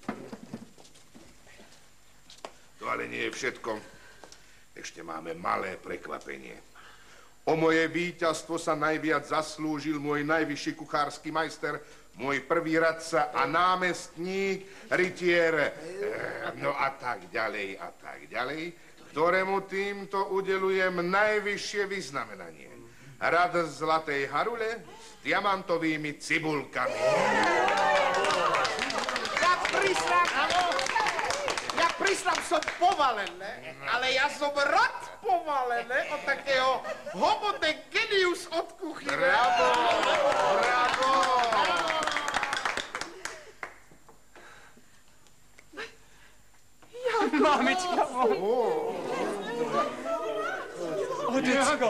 To ale nie je všetko. Ešte máme malé prekvapenie. O moje víťazstvo sa najviac zaslúžil môj najvyšší kuchársky majster, môj prvý radca a námestník, rytier, no a tak ďalej a tak ďalej, ktorému týmto udelujem najvyššie vyznamenanie. Rad zlatej harule s diamantovými cibulkami. Jak príslam, jak príslam som povalené, ale ja som rád povalené od takého homo de genius od kuchyne. Bravo, bravo. Mamička, Otecko.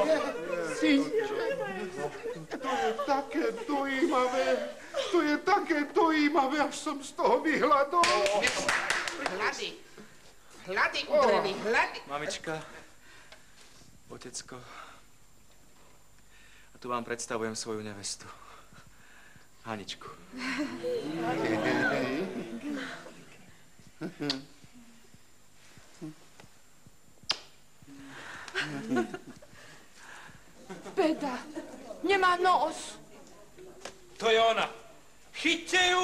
To je také dojímavé, to je také dojímavé, až som z toho vyhľadol. Hlady, hlady, udreli, hlady. Mamička, otecko, a tu vám predstavujem svoju nevestu, Haničku. Beda, nemá nos. To je ona. Chyťte ju!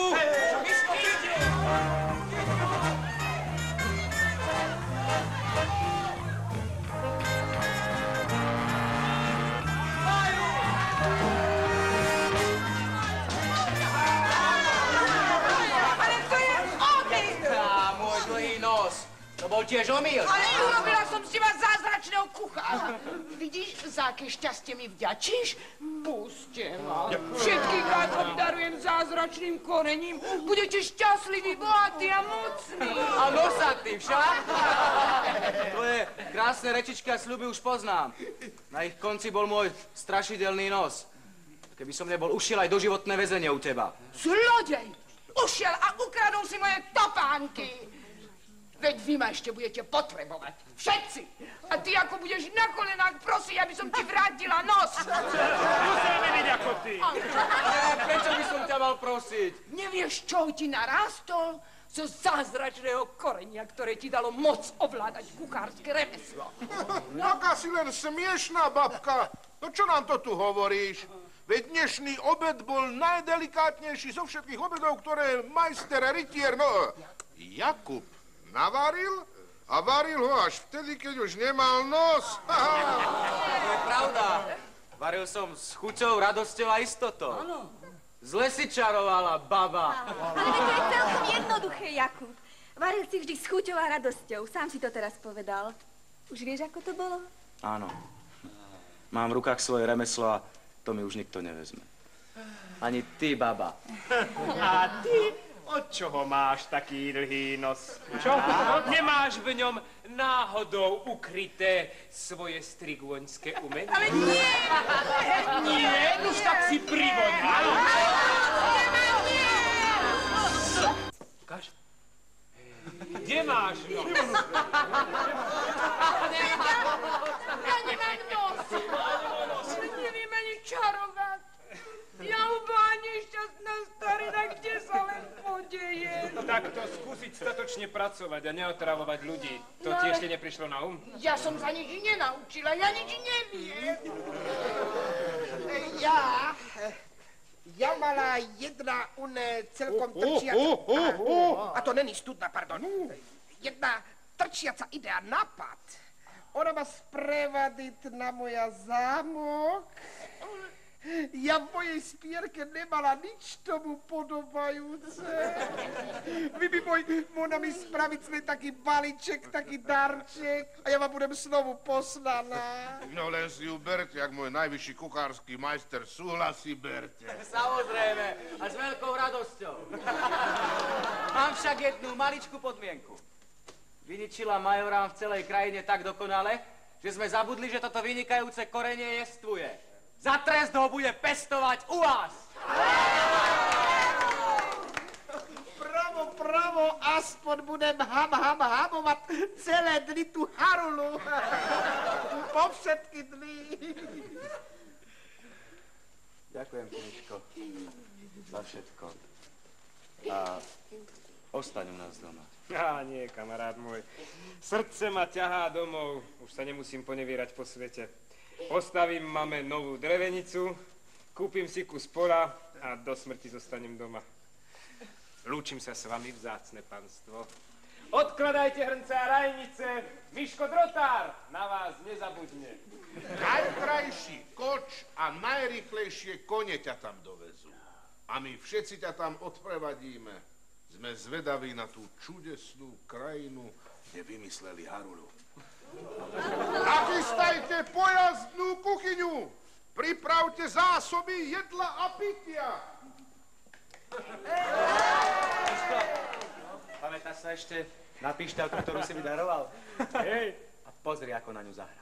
Ale to je omyl! Á, môj dlhý nos. To bol tiež omyl. Ale urobila som z teba zázračného kuchára. Vidíš, za aké šťastie mi vďačíš? Puste ma. Všetkých vás obdarujem zázračným korením. Budete šťastliví, bohatí a mocní. A nosatý, však? Tvoje krásne rečičky a sľuby už poznám. Na ich konci bol môj strašidelný nos. Keby som nebol, ušiel aj doživotné väzenie u teba. Zlodej! Ušiel a ukradol si moje topánky. Veď vy ma ešte budete potrebovať. Všetci. A ty ako budeš na kolenách prosiť, aby som ti vrátila nos. Musím vidieť ako ty. Prečo by som ťa mal prosiť? Nevieš, čo ti narástol? Zo zázračného korenia, ktoré ti dalo moc ovládať kuchárske remeslo. Aká si len smiešná babka. No čo nám to tu hovoríš? Veď dnešný obed bol najdelikátnejší zo všetkých obedov, ktoré majster rytier, no, Jakub navaril a varil ho až vtedy, keď už nemal nos. To je pravda. Varil som s chuťou, radosťou a istotou. Áno. Zle si čarovala, baba. Ale to je celkom jednoduché, Jakub. Varil si vždy s chuťou a radosťou. Sám si to teraz povedal. Už vieš, ako to bolo? Áno. Mám v rukách svoje remeslo a to mi už nikto nevezme. Ani ty, baba. A ty? Od čoho máš taký dlhý nos? Čo? Nemáš v ňom náhodou ukryté svoje strigvoňské umenie? Ale nie! Nie? Už tak si privoňal. Ukáž. Kde máš nos? Ja nemám nos. Neviem ani čarovať. Ja ubá nešťastná starina, kde sa len podeje. Takto skúsiť statočne pracovať a neotravovať ľudí. To No ti ale- ešte neprišlo na um? Ja som sa nič nenaučila, ja nič neviem. Ja, ja mala jedna une celkom Oh, oh, trčiaca... oh, oh, oh. A to není studna, pardon. Jedna trčiaca idea napad. Ona ma sprevadiť na moja zámok. Ja v mojej spierke nemala nič tomu podobajúce. Vy by môj, môna mi spraviť svoj taký balíček, taký darček a ja vám budem znovu poslaná. No len si ju berte, ak môj najvyšší kuchársky majster súhlasí, berte. Samozrejme, a s veľkou radosťou. Mám však jednu maličkú podmienku. Vyničila majorám v celej krajine tak dokonale, že sme zabudli, že toto vynikajúce korenie jestvuje. Za trest ho bude pestovať u vás. Bravo, bravo, aspoň budem ham, ham, hamovať celé dny tú harulu. Po všetky dny. Ďakujem, Kiničko, za všetko. A ostaň u nás doma. Á, nie, kamarát môj. Srdce ma ťahá domov. Už sa nemusím ponevierať po svete. Postavím mame novú drevenicu, kúpim si kus pola a do smrti zostanem doma. Lúčim sa s vami, vzácne panstvo. Odkladajte hrnce a rajnice, Miško Drotár na vás nezabudne. Najkrajší koč a najrýchlejšie kone ťa tam dovezú. A my všetci ťa tam odprevadíme. Sme zvedaví na tú čudesnú krajinu, kde vymysleli harulu. Nachystajte pojazdnú kuchyňu! Pripravte zásoby jedla a pitia! Miško, pamätáš sa ešte na pišťalku, ktorú si mi daroval? Hej. A pozri, ako na ňu zahral.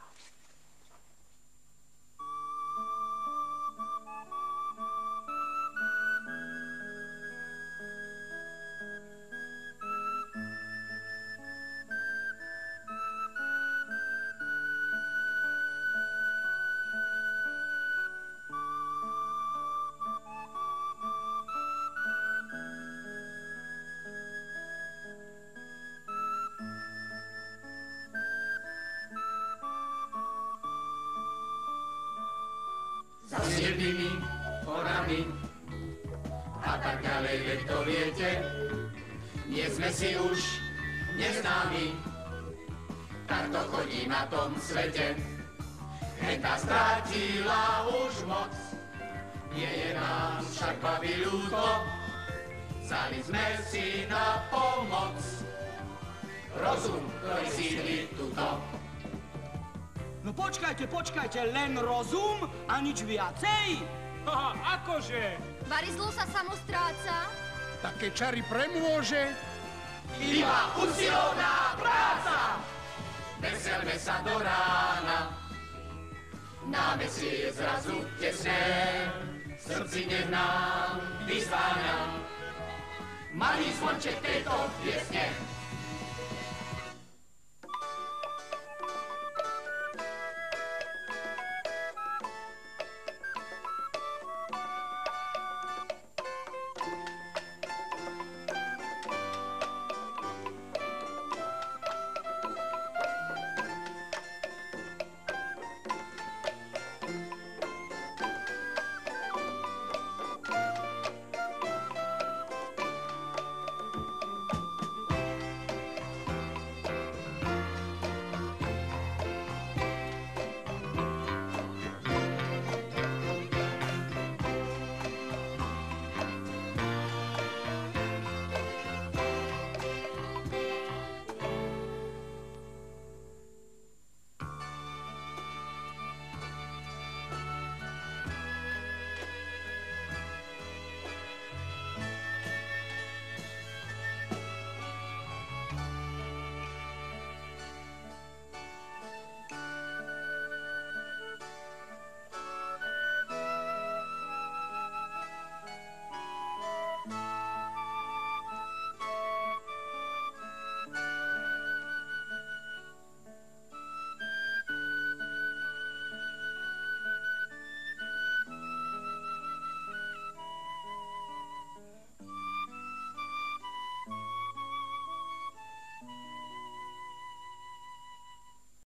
Za siedmými horami a tak ďalej, veď to viete, nie sme si už neznámi, tak to chodí na tom svete. Henta strátila už moc, nie je nám však babi ľúto, vzali sme si na pomoc rozum, ktorý sídli tuto. No počkajte, počkajte, len rozum a nič viacej? Aha, akože? Varizlo sa samo stráca? Také čary premôže? Iba usilovná práca! Veselme sa do rána, námestie je zrazu tesné, v srdci nech nám vyzváňa malý zvonček tejto piesne.